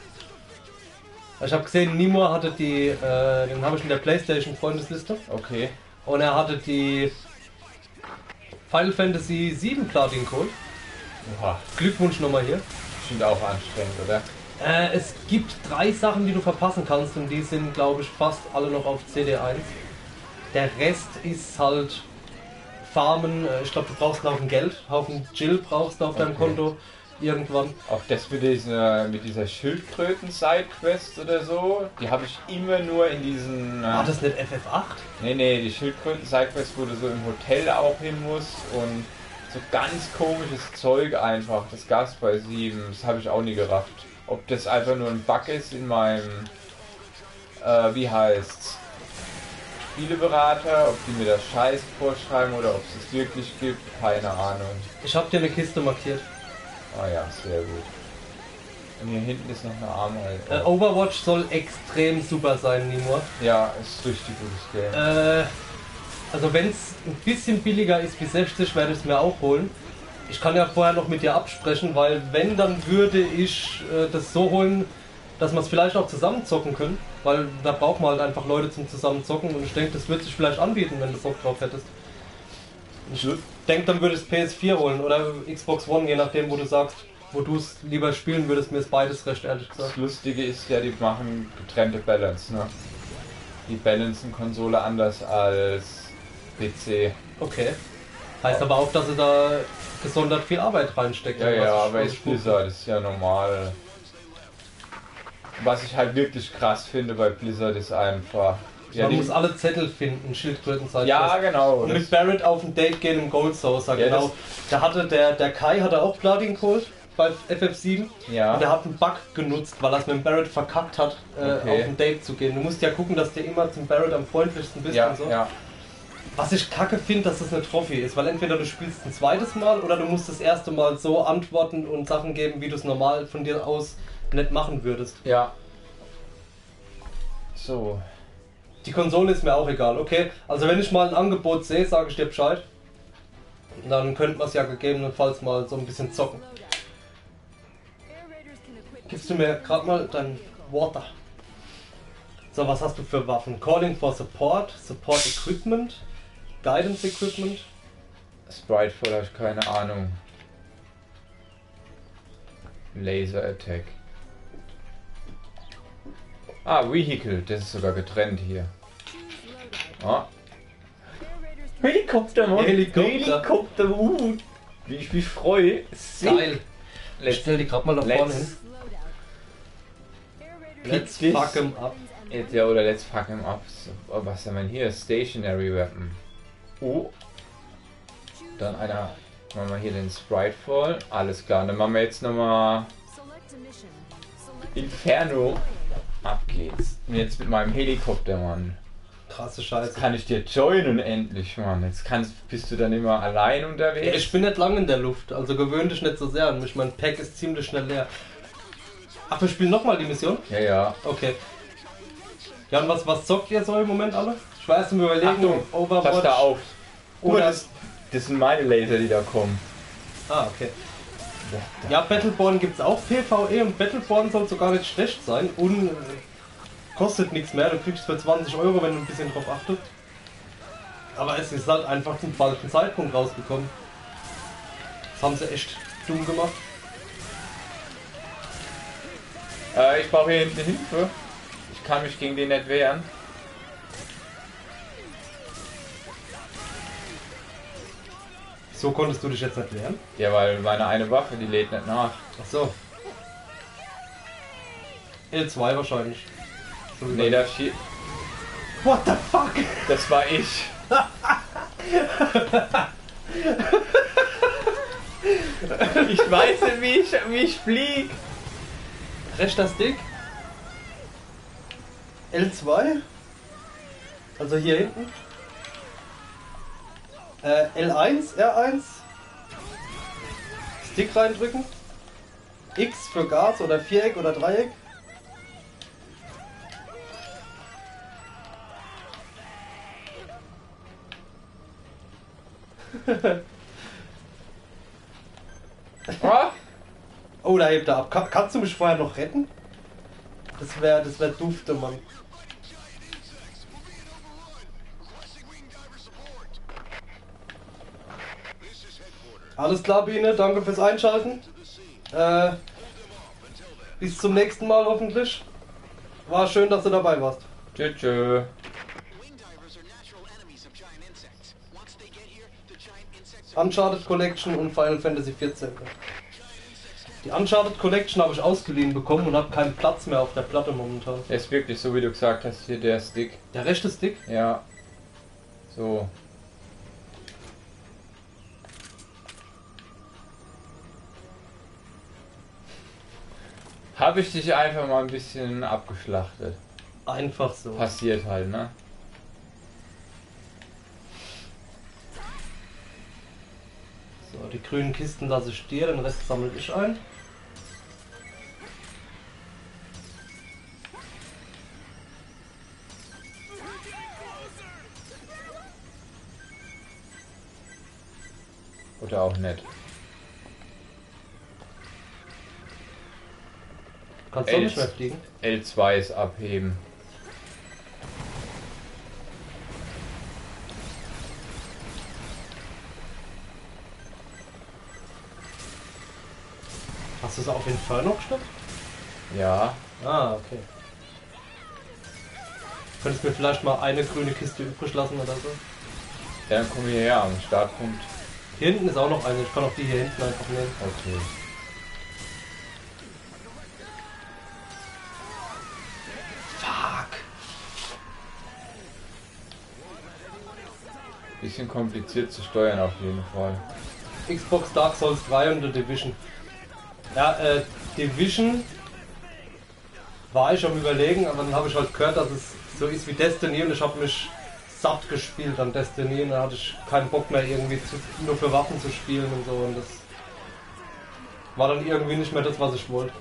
Ich habe gesehen, Nimo hatte die, äh, den habe ich in der PlayStation Freundesliste. Okay. Und er hatte die Final Fantasy sieben Platin geholt. Oha, Glückwunsch nochmal hier. bestimmt auch anstrengend, oder? Äh, es gibt drei Sachen, die du verpassen kannst und die sind, glaube ich, fast alle noch auf C D eins. Der Rest ist halt Farmen. Äh, ich glaube, du brauchst einen Haufen Geld. Einen Haufen Jill brauchst du auf deinem Okay. Konto irgendwann. Auch das mit dieser, mit dieser Schildkröten-Sidequest oder so, die habe ich immer nur in diesen... War Äh, das nicht F F acht? nee, nee, die Schildkröten-Sidequest, wo du so im Hotel auch hin musst und so ganz komisches Zeug einfach. Das gab's bei sieben, das habe ich auch nie gerafft. Ob das einfach nur ein Bug ist in meinem, äh, wie heißt's, Spieleberater, ob die mir das Scheiß vorschreiben oder ob es es wirklich gibt, keine Ahnung. Ich habe dir eine Kiste markiert. Ah ja, sehr gut. Und hier hinten ist noch eine Armhalt. Äh, Overwatch soll extrem super sein, Nimur. Ja, ist richtig gutes Game. Äh, also wenn es ein bisschen billiger ist wie sechzig, werde ich es mir auch holen. Ich kann ja vorher noch mit dir absprechen, weil wenn, dann würde ich äh, das so holen, dass wir es vielleicht auch zusammen zocken können. Weil da braucht man halt einfach Leute zum zusammen zocken und ich denke, das wird sich vielleicht anbieten, wenn du Bock drauf hättest. Ich denke, dann würde ich das P S vier holen oder Xbox One, je nachdem, wo du sagst, wo du es lieber spielen würdest, mir ist beides recht, ehrlich gesagt. Das Lustige ist ja, die machen getrennte Balance, ne? Die balancen Konsole anders als P C. Okay. Heißt aber auch, dass sie da gesondert viel Arbeit reinsteckt. Ja, was ja, ich- aber was ist ich gut Blizzard, ist ja normal. Was ich halt wirklich krass finde bei Blizzard ist einfach, Ja, Man die- muss alle Zettel finden, Schildkrötenzeit. Ja, genau. Und das- mit Barrett auf ein Date gehen im Gold Saucer, Ja, genau. Da hatte der, der Kai hatte auch Platin geholt bei F F sieben. Ja. Und der hat einen Bug genutzt, weil er es mit dem Barrett verkackt hat, äh, Okay. auf ein Date zu gehen. Du musst ja gucken, dass du immer zum Barrett am freundlichsten bist Ja, und so. ja. Was ich kacke finde, dass das eine Trophy ist, weil entweder du spielst ein zweites Mal oder du musst das erste Mal so antworten und Sachen geben, wie du es normal von dir aus nicht machen würdest. Ja. So. Die Konsole ist mir auch egal, okay? Also wenn ich mal ein Angebot sehe, sage ich dir Bescheid. Dann könnte man es ja gegebenenfalls mal so ein bisschen zocken. Air Raiders can equip Gibst du mir gerade mal dein Water? So, was hast du für Waffen? Calling for Support, Support Equipment, Guidance Equipment. Spriteful habe ich keine Ahnung. Laser Attack. Ah, Vehicle, das ist sogar getrennt hier. Loadout. Ah. Air Raiders can Helikopter, Mann. Helikopter. Helikopter, uh. Wie ich mich freue. Geil. Ich Let's, stell die gerade mal da vorne hin. let's, Loadout. Air Raiders Let's this. fuck 'em up. jetzt, ja, oder let's fuck him up. So, oh, was haben wir hier? Stationary Weapon. Oh. Dann einer. Machen wir hier den Spritefall. Alles klar. Dann machen wir jetzt nochmal select a mission. Select Inferno. Ab geht's. Und jetzt mit meinem Helikopter, Mann. Krasse Jetzt Scheiße. kann ich dir joinen endlich, Mann. Jetzt kannst, bist du dann immer allein unterwegs. Ich bin nicht lang in der Luft, also gewöhn dich nicht so sehr an mich. Mein Pack ist ziemlich schnell leer. Ach, wir spielen nochmal die Mission? Ja, ja. Okay. Ja, und was, was zockt ihr so im Moment alle? Ich weiß, wir überlegen, Achtung, Overwatch. pass da auf. Guck mal, Oder- das, das sind meine Laser, die da kommen. Ah, okay. Ja, Battleborn gibt's auch PvE und Battleborn soll sogar nicht schlecht sein und äh, kostet nichts mehr. Du kriegst für zwanzig Euro, wenn du ein bisschen drauf achtest. Aber es ist halt einfach zum falschen Zeitpunkt rausgekommen. Das haben sie echt dumm gemacht. Äh, ich brauche hier hinten Hilfe. Ich kann mich gegen den nicht wehren. So konntest du dich jetzt nicht wehren? Ja, weil meine eine Waffe, die lädt nicht nach. Ach so. L zwei wahrscheinlich. So wie Nee, bei- das, schie- What the fuck? das war ich. Ich weiß nicht, wie ich, wie ich flieg. Rechter Stick. L zwei. Also hier hinten. Äh, L eins, R eins. Stick reindrücken. X für Gas oder Viereck oder Dreieck. Ah, Oh, da hebt er ab. Kann, kannst du mich vorher noch retten? Das wäre das wär dufte, Mann. Alles klar, Biene, danke fürs Einschalten. Äh, bis zum nächsten Mal hoffentlich. War schön, dass du dabei warst. tschö, tschö. Wing divers are natural enemies of giant insects. Once they get here, the giant insects Uncharted Collection und Final Fantasy vierzehn. Die Uncharted Collection habe ich ausgeliehen bekommen und habe keinen Platz mehr auf der Platte momentan. Der ist wirklich so, wie du gesagt hast, hier der Stick. Der rechte Stick? Ja. So. Habe ich dich einfach mal ein bisschen abgeschlachtet. Einfach so. Passiert halt, ne? So, die grünen Kisten lasse ich dir, den Rest sammle ich ein. Oder auch nicht. Kannst du auch Elf. nicht mehr fliegen? L zwei ist abheben. Hast du es auf Inferno gestellt? Ja. Ah, okay. Könntest du mir vielleicht mal eine grüne Kiste übrig lassen oder so? Dann kommen wir her am Startpunkt. Hier hinten ist auch noch eine, ich kann auch die hier hinten einfach nehmen. Okay. Fuck! Bisschen kompliziert zu steuern auf jeden Fall. Xbox Dark Souls drei und The Division. Ja, äh, Division war ich am Überlegen, aber dann habe ich halt gehört, dass es so ist wie Destiny und ich habe mich satt gespielt an Destiny und da hatte ich keinen Bock mehr irgendwie zu, nur für Waffen zu spielen und so und das war dann irgendwie nicht mehr das, was ich wollte.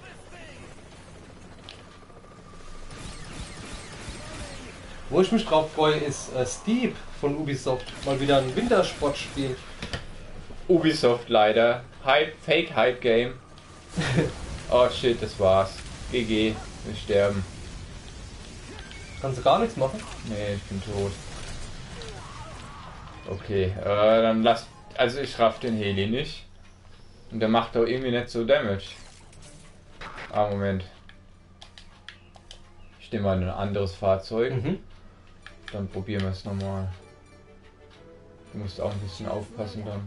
Wo ich mich drauf freue, ist äh, Steep von Ubisoft. Mal wieder ein Wintersportspiel. Ubisoft leider. Hype, Fake Hype Game. Oh shit, das war's. G G, wir sterben. Kannst du gar nichts machen? Nee, ich bin tot. Okay, äh, dann lass. Also ich raff den Heli nicht. Und der macht doch irgendwie nicht so Damage. Ah, Moment. Ich nehme mal ein anderes Fahrzeug. Mhm. Dann probieren wir es nochmal. Du musst auch ein bisschen aufpassen dann.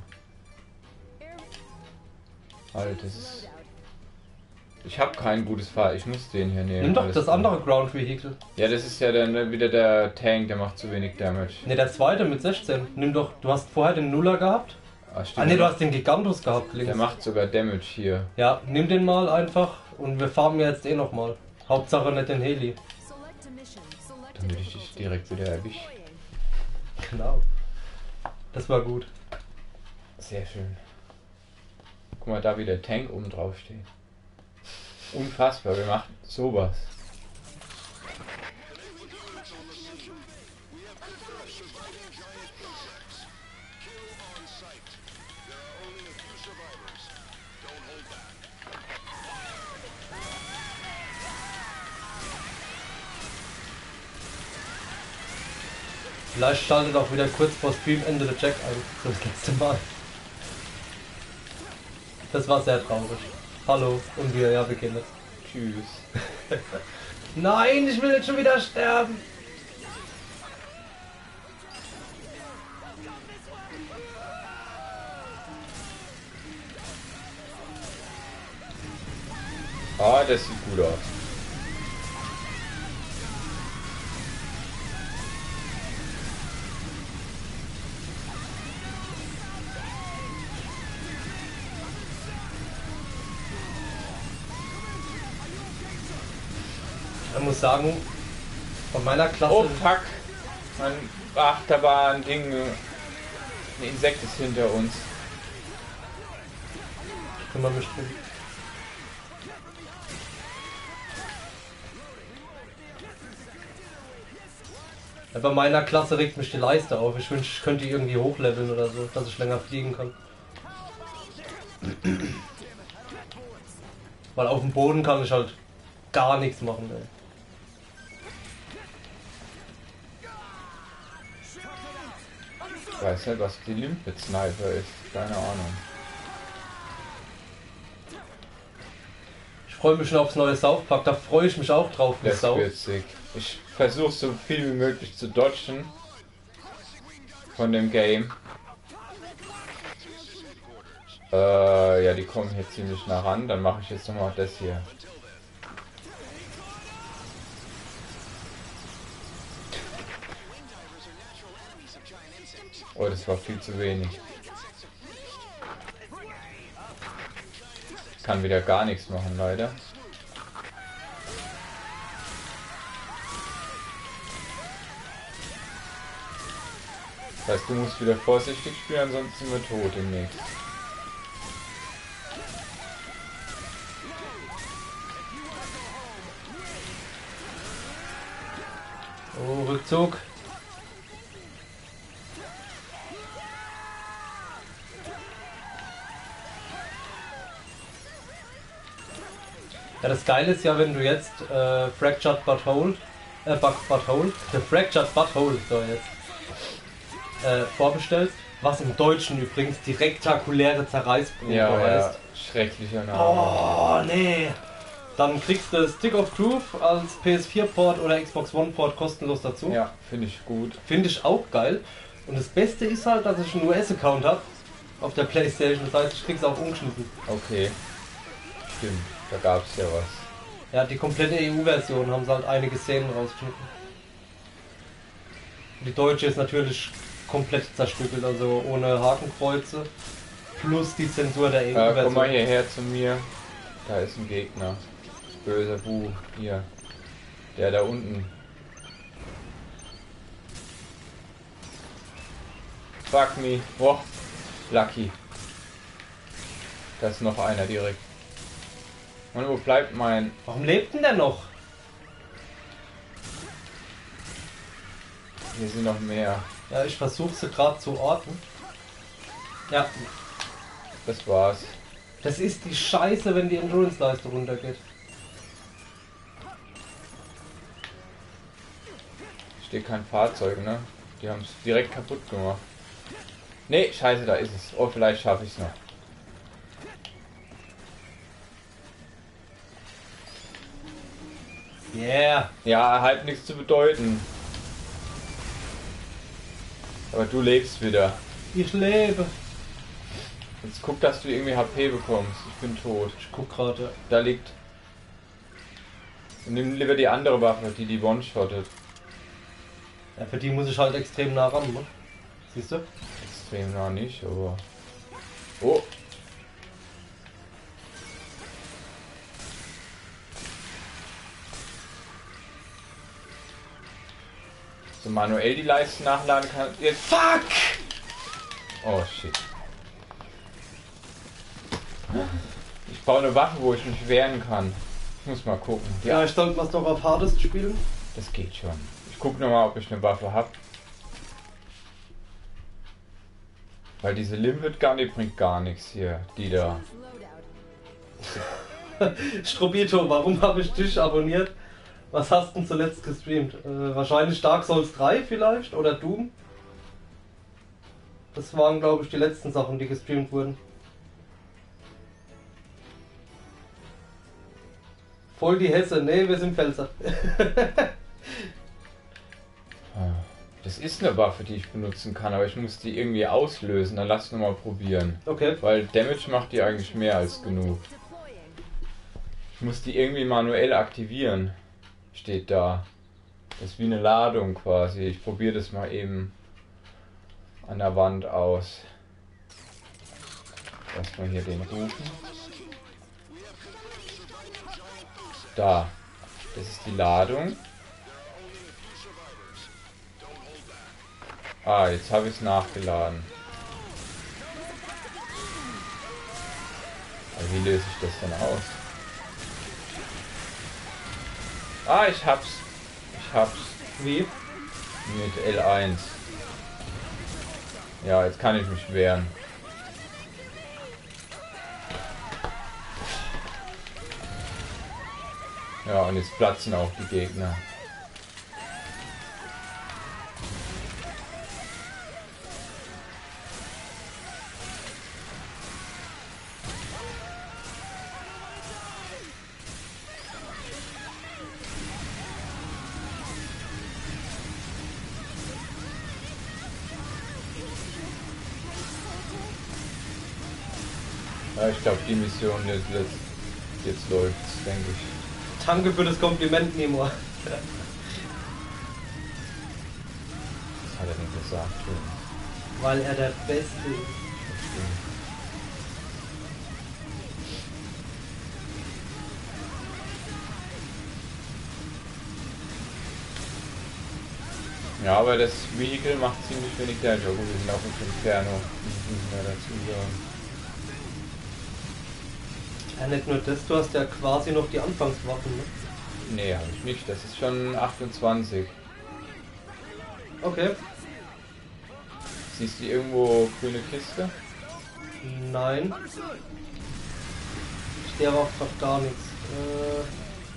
Alter, das ist... Ich habe kein gutes Fahrrad, ich muss den hier nehmen. Nimm doch Alles das gut. andere Ground Vehicle. Ja, das ist ja dann wieder der Tank, der macht zu wenig Damage. Ne, der zweite mit sechzehn. Nimm doch, du hast vorher den Nuller gehabt. Ah, stimmt, Ah ne, du hast den Gigantus gehabt links. der macht sogar Damage hier. Ja, nimm den mal einfach und wir fahren mir jetzt eh nochmal. Hauptsache nicht den Heli. Select a mission. Select a Damit ich dich difficulty. direkt wieder erwische. Genau. Das war gut. Sehr schön. Guck mal, da wie der Tank oben drauf steht. Unfassbar, wir machen sowas. Vielleicht schaltet auch wieder kurz vor Streamende der Jack ein. So das letzte Mal. Das war sehr traurig. Hallo und wir, ja, beginnen. Tschüss. Nein, ich will jetzt schon wieder sterben. Ah, das sieht gut aus. Ich muss sagen, von meiner Klasse... Oh fuck! Mein Achterbahn-Ding. Ein Insekt ist hinter uns. Ich kümmere mich drum. Ja, bei meiner Klasse regt mich die Leiste auf. Ich wünsche, ich könnte die irgendwie hochleveln oder so, dass ich länger fliegen kann. Weil auf dem Boden kann ich halt gar nichts machen, ey. Ich weiß nicht, was die Limpet Sniper ist. Keine Ahnung. Ich freue mich schon aufs neue South Park, da freue ich mich auch drauf. Das Sau. ist witzig. Ich versuche so viel wie möglich zu dodgen von dem Game. Äh, ja, die kommen hier ziemlich nah ran. Dann mache ich jetzt nochmal das hier. Oh, das war viel zu wenig. Kann wieder gar nichts machen, leider. Das heißt, du musst wieder vorsichtig spielen, ansonsten sind wir tot demnächst. Oh, Rückzug. Ja, das Geile ist ja, wenn du jetzt äh, Fractured But Whole, äh, But, But Whole, the Fractured But Whole, so jetzt, äh, vorbestellst, was im Deutschen übrigens die rektakuläre Zerreißprobe Ja, ja, heißt. schrecklicher Name. Oh, nee. Dann kriegst du Stick of Truth als P S vier Port oder Xbox One Port kostenlos dazu. Ja, finde ich gut. Finde ich auch geil. Und das Beste ist halt, dass ich einen U S-Account habe auf der Playstation. Das heißt, ich krieg's auch umgeschnitten. Okay. Stimmt, da gab es ja was. Ja, die komplette E U-Version haben sie halt einige Szenen rausgeschnitten. Und die deutsche ist natürlich komplett zerstückelt, also ohne Hakenkreuze. Plus die Zensur der Äh, E U-Version. komm mal hierher zu mir. Da ist ein Gegner. Böser Bu. Hier. Der da unten. Fuck me. Boah. Lucky. Da ist noch einer direkt. Und wo bleibt mein... Warum lebt denn der noch? Hier sind noch mehr. Ja, ich versuche sie gerade zu orten. Ja, Das war's. das ist die Scheiße, wenn die Endurance-Leiste runtergeht. Steht kein Fahrzeug, ne? Die haben es direkt kaputt gemacht. Ne, scheiße, da ist es. Oh, vielleicht schaffe ich es noch. Yeah. Ja, halt nichts zu bedeuten. Aber du lebst wieder. Ich lebe. Jetzt guck, dass du irgendwie H P bekommst. Ich bin tot. Ich guck gerade. Da liegt. Nimm lieber die andere Waffe, die die one-shottet. Ja, für die muss ich halt extrem nah ran, ne? Siehst du? Extrem nah nicht, aber... Oh! So manuell die Leiste nachladen kann... Jetzt... Fuck! Oh shit. Ich brauche eine Waffe, wo ich mich wehren kann. Ich muss mal gucken. Ja, ich sollte was doch auf Hardest spielen. Das geht schon. Ich gucke nochmal, ob ich eine Waffe habe. Weil diese Limpet Gun, die bringt gar nichts hier. Die da. Loadout. Strobito, warum habe ich dich abonniert? Was hast du denn zuletzt gestreamt? Äh, wahrscheinlich Dark Souls drei vielleicht? Oder Doom? Das waren, glaube ich, die letzten Sachen, die gestreamt wurden. Voll die Hesse. Nee, wir sind Pfälzer. Das ist eine Waffe, die ich benutzen kann, aber ich muss die irgendwie auslösen. Dann lass nochmal probieren. Okay. Weil Damage macht die eigentlich mehr als genug. Deploying. Ich muss die irgendwie manuell aktivieren. Steht da. Das ist wie eine Ladung quasi. Ich probiere das mal eben an der Wand aus. Erstmal hier den rufen. Da. Das ist die Ladung. Ah, jetzt habe ich es nachgeladen. Aber wie löse ich das denn aus? Ah, ich hab's. Ich hab's. Wie? Mit L eins. Ja, jetzt kann ich mich wehren. Ja, und jetzt platzen auch die Gegner. Ja, ich glaube, die Mission jetzt, jetzt, jetzt läuft's, denke ich. Danke für das Kompliment, Nemo. Was hat er denn gesagt? Weil er der Beste ist. Ja, aber das Vehicle macht ziemlich wenig Damage. Ja, gut, wir sind auf dem Inferno. Das müssen wir dazu sagen. Ja, nicht nur das, du hast ja quasi noch die Anfangswaffen, ne? Nee, habe ich nicht. Das ist schon achtundzwanzig. Okay. Siehst du irgendwo grüne Kiste? Nein. Ich sehe aber auch grad gar nichts. Äh,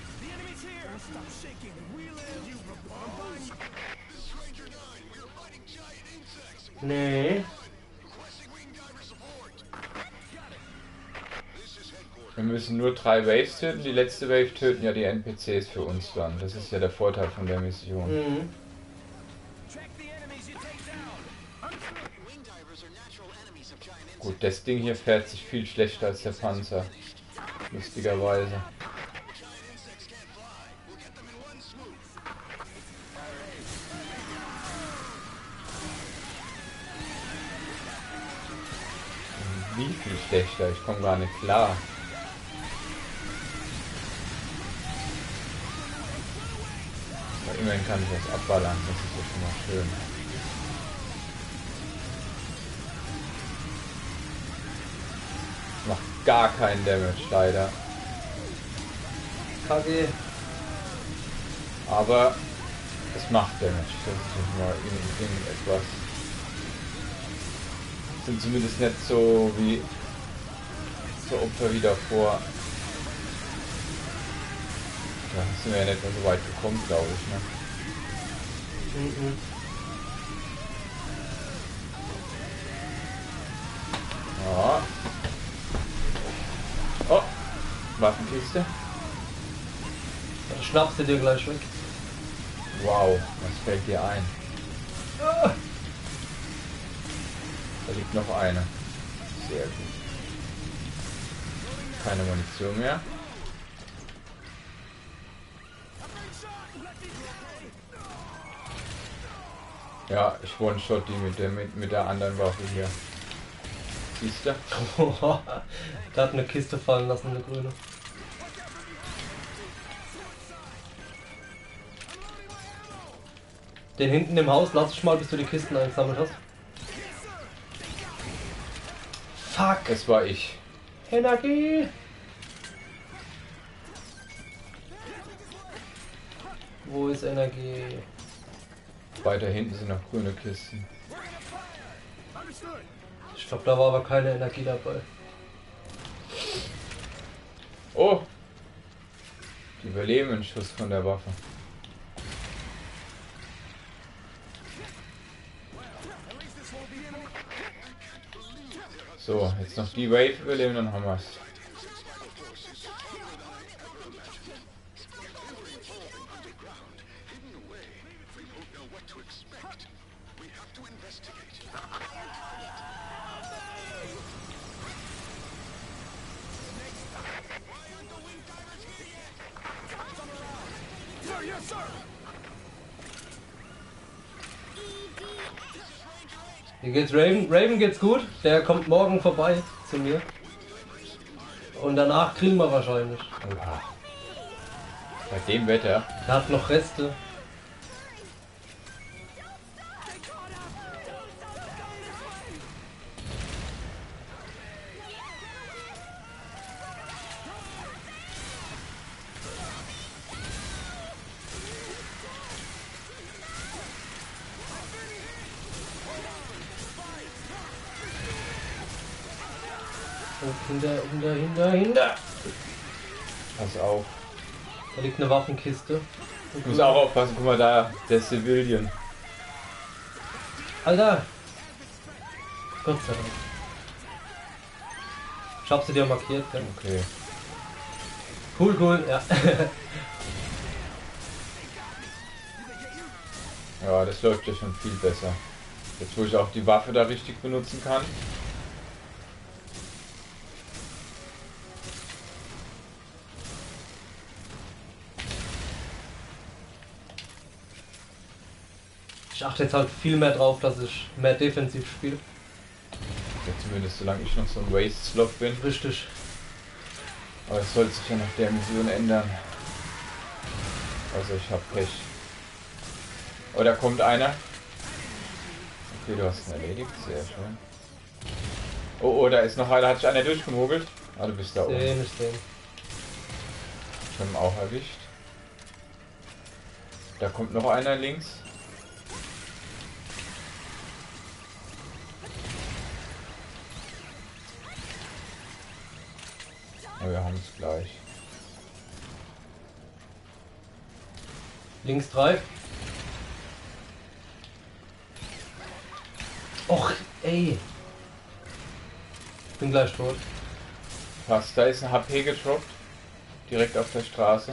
nee. Wir müssen nur drei Waves töten. Die letzte Wave töten ja die N P Cs für uns dann. Das ist ja der Vorteil von der Mission. Mhm. Gut, das Ding hier fährt sich viel schlechter als der Panzer. Lustigerweise. Wie viel schlechter? Ich komme gar nicht klar. Aber immerhin kann ich das abballern, das ist ja schon mal schön. Macht gar keinen Damage, leider. K G. Aber es macht Damage, das ist schon mal irgendetwas. Sind zumindest nicht so wie so Opfer wie davor. Da sind wir ja nicht mehr so weit gekommen, glaube ich. Ne? Mhm. Ja. Oh, Waffenkiste. Dann schnappst du dir gleich weg. Wow, was fällt dir ein? Da liegt noch eine. Sehr gut. Keine Munition mehr. Ja, ich one-shot die mit der, mit, mit der anderen Waffe hier. Siehst du? Da hat eine Kiste fallen lassen, eine grüne. Den hinten im Haus lass ich mal, bis du die Kisten eingesammelt hast. Fuck! Es war ich. Energie! Wo ist Energie? Weiter hinten sind noch grüne Kisten. Ich glaube, da war aber keine Energie dabei. Oh! Die überleben einen Schuss von der Waffe. So, jetzt noch die Wave überleben, dann haben wir es. Wie geht's Raven? Raven geht's gut. Der kommt morgen vorbei zu mir. Und danach kriegen wir wahrscheinlich. Oha. Bei dem Wetter. Er hat noch Reste. Und hinter, hinter, hinter, hinter. Pass auf. Da liegt eine Waffenkiste. Ich muss auch aufpassen, guck mal da, der Civilian. Alter! Gott sei Dank. Ich hab sie dir markiert. Ja. Okay. Cool, cool, ja. Ja, das läuft ja schon viel besser. Jetzt wo ich auch die Waffe da richtig benutzen kann. Ich achte jetzt halt viel mehr drauf, dass ich mehr defensiv spiele. Ja, zumindest solange ich noch so ein Waste-Slot bin. Richtig. Aber es soll sich ja nach der Mission ändern. Also ich hab Pech. Oh, da kommt einer. Okay, du hast ihn erledigt. Sehr schön. Oh, oh, da ist noch einer. Hat sich einer durchgemogelt? Ah, du bist da oben. Sehen, ich sehen. Ich habe ihn auch erwischt. Da kommt noch einer links. Oh, wir haben es gleich. Links drei. Och, ey. Ich bin gleich tot. Passt, da ist ein H P gedroppt. Direkt auf der Straße.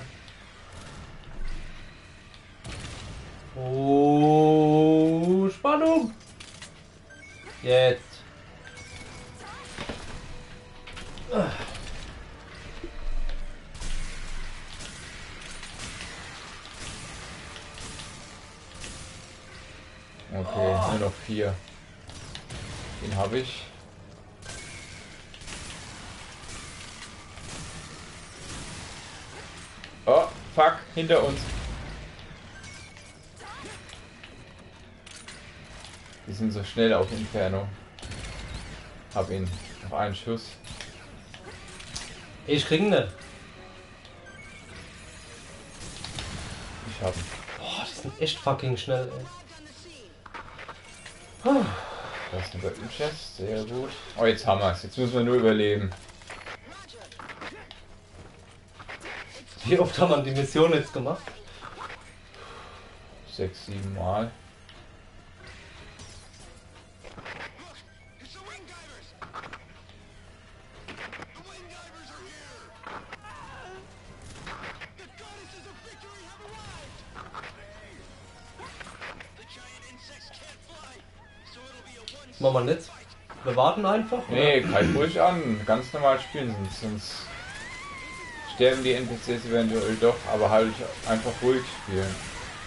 Oh, Spannung. Jetzt. Okay, nur noch vier. Den habe ich. Fuck, hinter uns. Die sind so schnell auf Inferno. Hab ihn. Noch einen Schuss. Ich krieg ihn nicht. Ich hab ihn. Boah, die sind echt fucking schnell, ey. Puh. Da ist ein Weapon Chest, sehr gut. Oh, jetzt haben wir es. Jetzt müssen wir nur überleben. Wie oft haben wir die Mission jetzt gemacht? Sechs, sieben Mal. It's the Wing Divers! The Wing Divers are here! The goddesses of victory have arrived! The giant insects can't fly, so it'll be a one. Machen wir nicht. Wir warten einfach. Nee, greif ruhig an. Ganz normal spielen, sonst, sonst sterben die N P Cs eventuell doch, aber halt einfach ruhig spielen.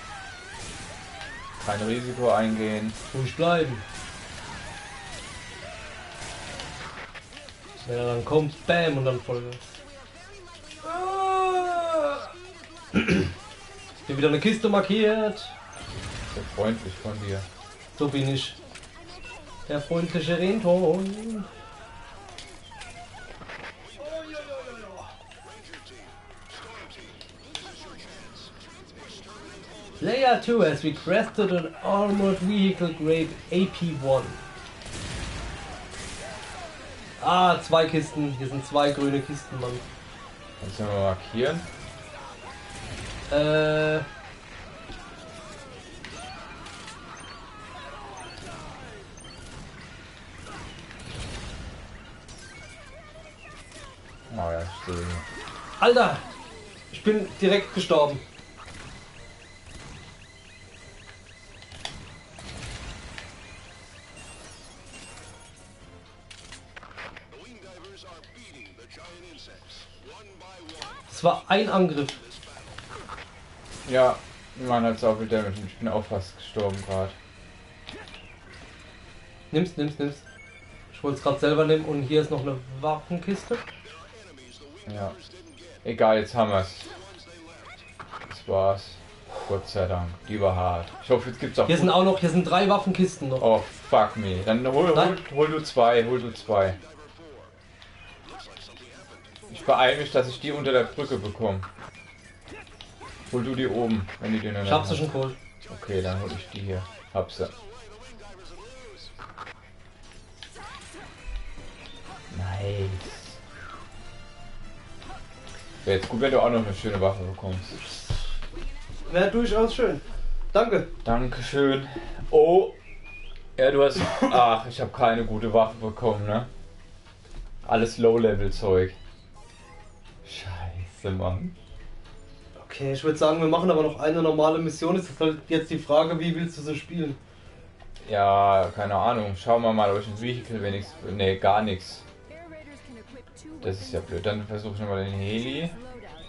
Kein Risiko eingehen. Ruhig bleiben. Wenn er dann kommt, bam und dann Vollgas. Ah! Hier wieder eine Kiste markiert. Sehr freundlich von dir. So bin ich. Der freundliche Renton. Layer two has requested an armored vehicle grade A P one. Ah, zwei Kisten. Hier sind zwei grüne Kisten, Mann. Kannst du mal markieren? Äh. Oh ja, stehe. Alter! Ich bin direkt gestorben. The Wing Divers are beating the giant insects, one by one. Es war ein Angriff. Ja, wir machen halt so viel Damage und ich bin auch fast gestorben gerade. Nimm's, nimm's, nimm's. Ich wollte es gerade selber nehmen und hier ist noch eine Waffenkiste. Ja. Egal, jetzt haben wir's. Das war's. Gott sei Dank. Die war hart. Ich hoffe, jetzt gibt's auch. Hier sind auch noch, hier sind drei Waffenkisten noch. Oh, fuck me. Dann hol, hol, Nein. hol du zwei, hol du zwei. Ich beeile mich, dass ich die unter der Brücke bekomme. Hol du die oben, wenn die den Ich hab sie schon geholt. Okay, dann hol ich die hier. Hab sie. Nice. Wäre jetzt gut, wenn du auch noch eine schöne Waffe bekommst. Wäre durchaus schön. Danke. Dankeschön. Oh. Ja, du hast... Ach, ich habe keine gute Waffe bekommen, ne? Alles Low-Level-Zeug. Scheiße, Mann. Okay, ich würde sagen, wir machen aber noch eine normale Mission. Es ist halt jetzt die Frage, wie willst du sie spielen? Ja, keine Ahnung. Schauen wir mal, ob ich ein Vehicle wenigstens... Ne, gar nichts. Air Raiders can equip two Das ist ja blöd. Dann versuche ich nochmal den Heli. loadout.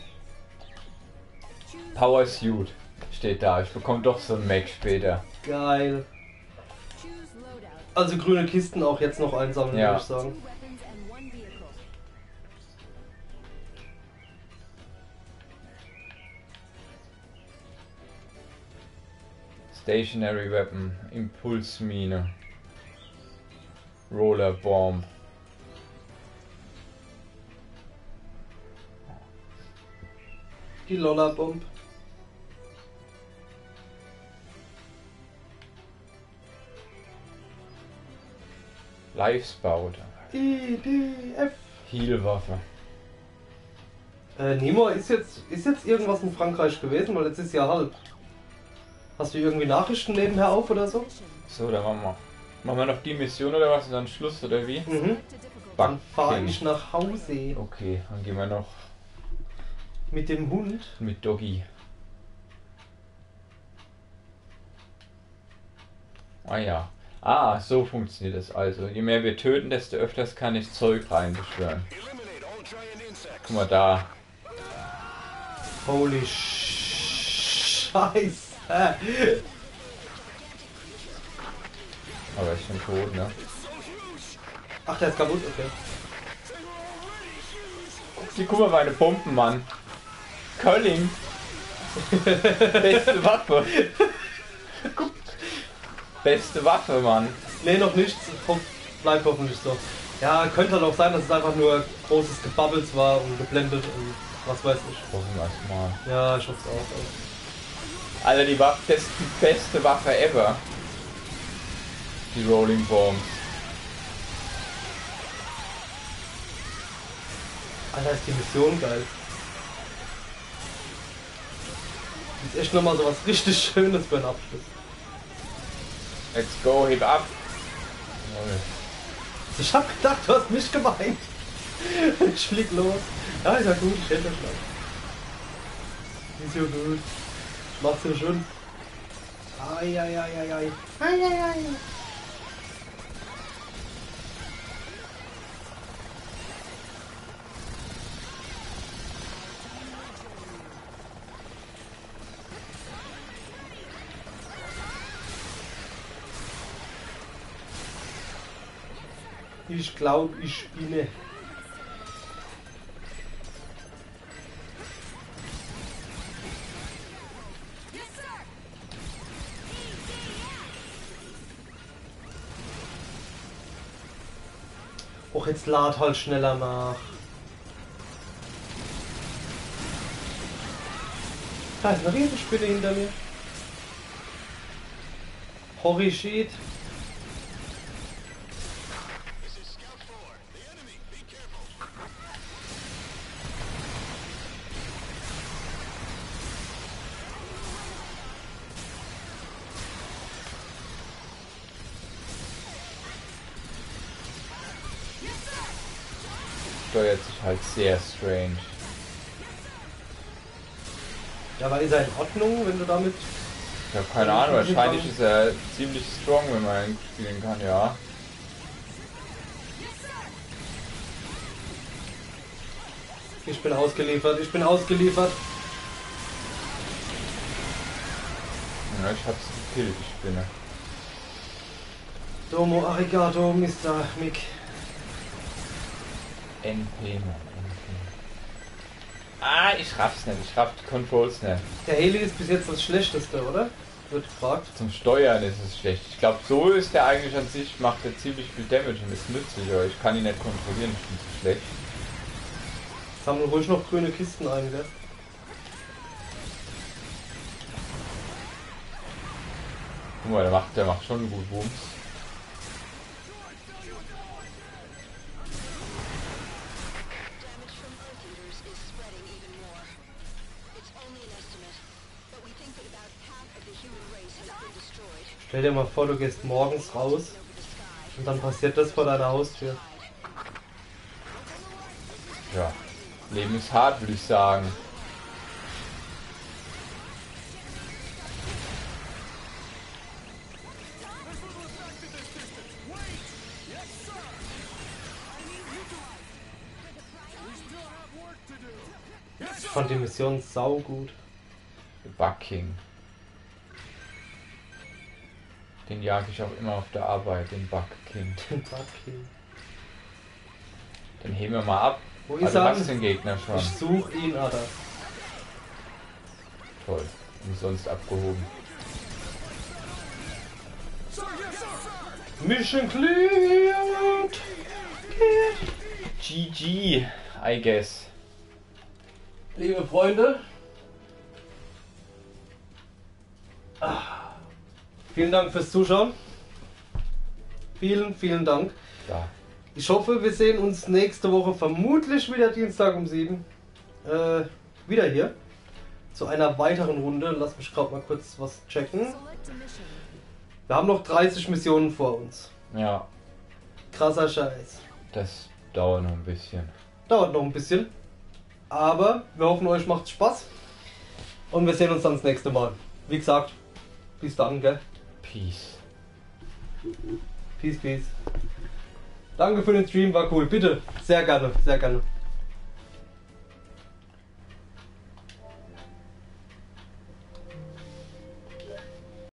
Power Suit steht da. Ich bekomme doch so ein Mac später. Geil. Choose loadout. Also grüne Kisten auch jetzt noch einsammeln, Ja. würde ich sagen. Two weapons and one vehicle. Stationary Weapon. Impulsmine. Roller Bomb. Die Lollabomb. Livespout. I D F. Heal-Waffe. Äh, Nemo, ist jetzt, ist jetzt irgendwas in Frankreich gewesen? Weil jetzt ist ja halb. Hast du irgendwie Nachrichten nebenher auf oder so? So, dann machen wir. Machen wir noch die Mission oder was? Und dann Schluss oder wie? Mhm. To difficult. Dann fahre Backen. ich nach Hause Okay, dann gehen wir noch mit dem Hund. mit Doggy. Ah ja. Ah, so funktioniert es also. Je mehr wir töten, desto öfters kann ich Zeug reinbeschwören. Eliminate all giant insects. Guck mal da. Holy Scheiße. Aber ich bin tot, ne? Ach, der ist kaputt, okay. Die guck mal meine Pumpen, Mann. Curling. Beste Waffe. Beste Waffe, Mann. Nee, noch nichts. Ho bleibt hoffentlich so. Ja, könnte halt auch sein, dass es einfach nur großes Gebubbles war und geblendet und was weiß ich. Hoffen wir es mal. Ja, ich hoffe es auch. Alter, die Waffe, das ist die beste Waffe ever. Die Rolling Bombs. Alter, ist die Mission geil. Das ist echt nochmal so was richtig Schönes für einen Abschluss. Let's go, heb ab. Ich hab gedacht, du hast mich gemeint. Ich flieg los. Ja, ist ja gut, ich hätte schon. Ist ja gut. Ich mach's ja schön. Ai, ai, ai, ai, ai. Ai, ai, ai. Ich glaube, ich spinne. Och, jetzt lad halt schneller nach. Da ist eine Riesenspinne hinter mir. Holy shit. Steuert sich halt sehr strange. Ja, aber ist er in Ordnung, wenn du damit... Ich habe keine Ahnung, wahrscheinlich ist er ziemlich strong, wenn man ihn spielen kann, ja. Ich bin ausgeliefert, ich bin ausgeliefert. Ja, ich hab's gekillt, die Spinne. Domo arigato, Mister Mick. N P, Mann, N P. Ah, ich raff's nicht, ich raff die Controls nicht. Der Heli ist bis jetzt das Schlechteste, oder? Wird gefragt. Zum Steuern ist es schlecht. Ich glaube, so ist der eigentlich an sich, macht er ziemlich viel Damage und ist nützlich, aber ich kann ihn nicht kontrollieren, ich bin zu schlecht. Sammeln ruhig noch grüne Kisten ein, gell? Guck mal, der macht, der macht schon gut Wumms. Stell dir mal vor, du gehst morgens raus und dann passiert das vor deiner Haustür. Ja, Leben ist hart, würde ich sagen. Ich fand die Mission saugut. Bucking. Den jage ich auch immer auf der Arbeit, den Bug-King. Den Bucking. Den heben wir mal ab. Wo Also ist er? hast den Gegner schon. Ich such ihn, Alter. Toll. Umsonst abgehoben. Mission cleared! G G, I guess. Liebe Freunde, ah, vielen Dank fürs Zuschauen. Vielen, vielen Dank. Ja. Ich hoffe, wir sehen uns nächste Woche, vermutlich wieder Dienstag um sieben, äh, wieder hier. Zu einer weiteren Runde. Lass mich gerade mal kurz was checken. Wir haben noch dreißig Missionen vor uns. Ja, Krasser Scheiß. das dauert noch ein bisschen. Dauert noch ein bisschen. Aber wir hoffen, euch macht's Spaß. Und wir sehen uns dann das nächste Mal. Wie gesagt, bis dann, gell? Peace. Peace, peace. Danke für den Stream, war cool. Bitte, sehr gerne, sehr gerne.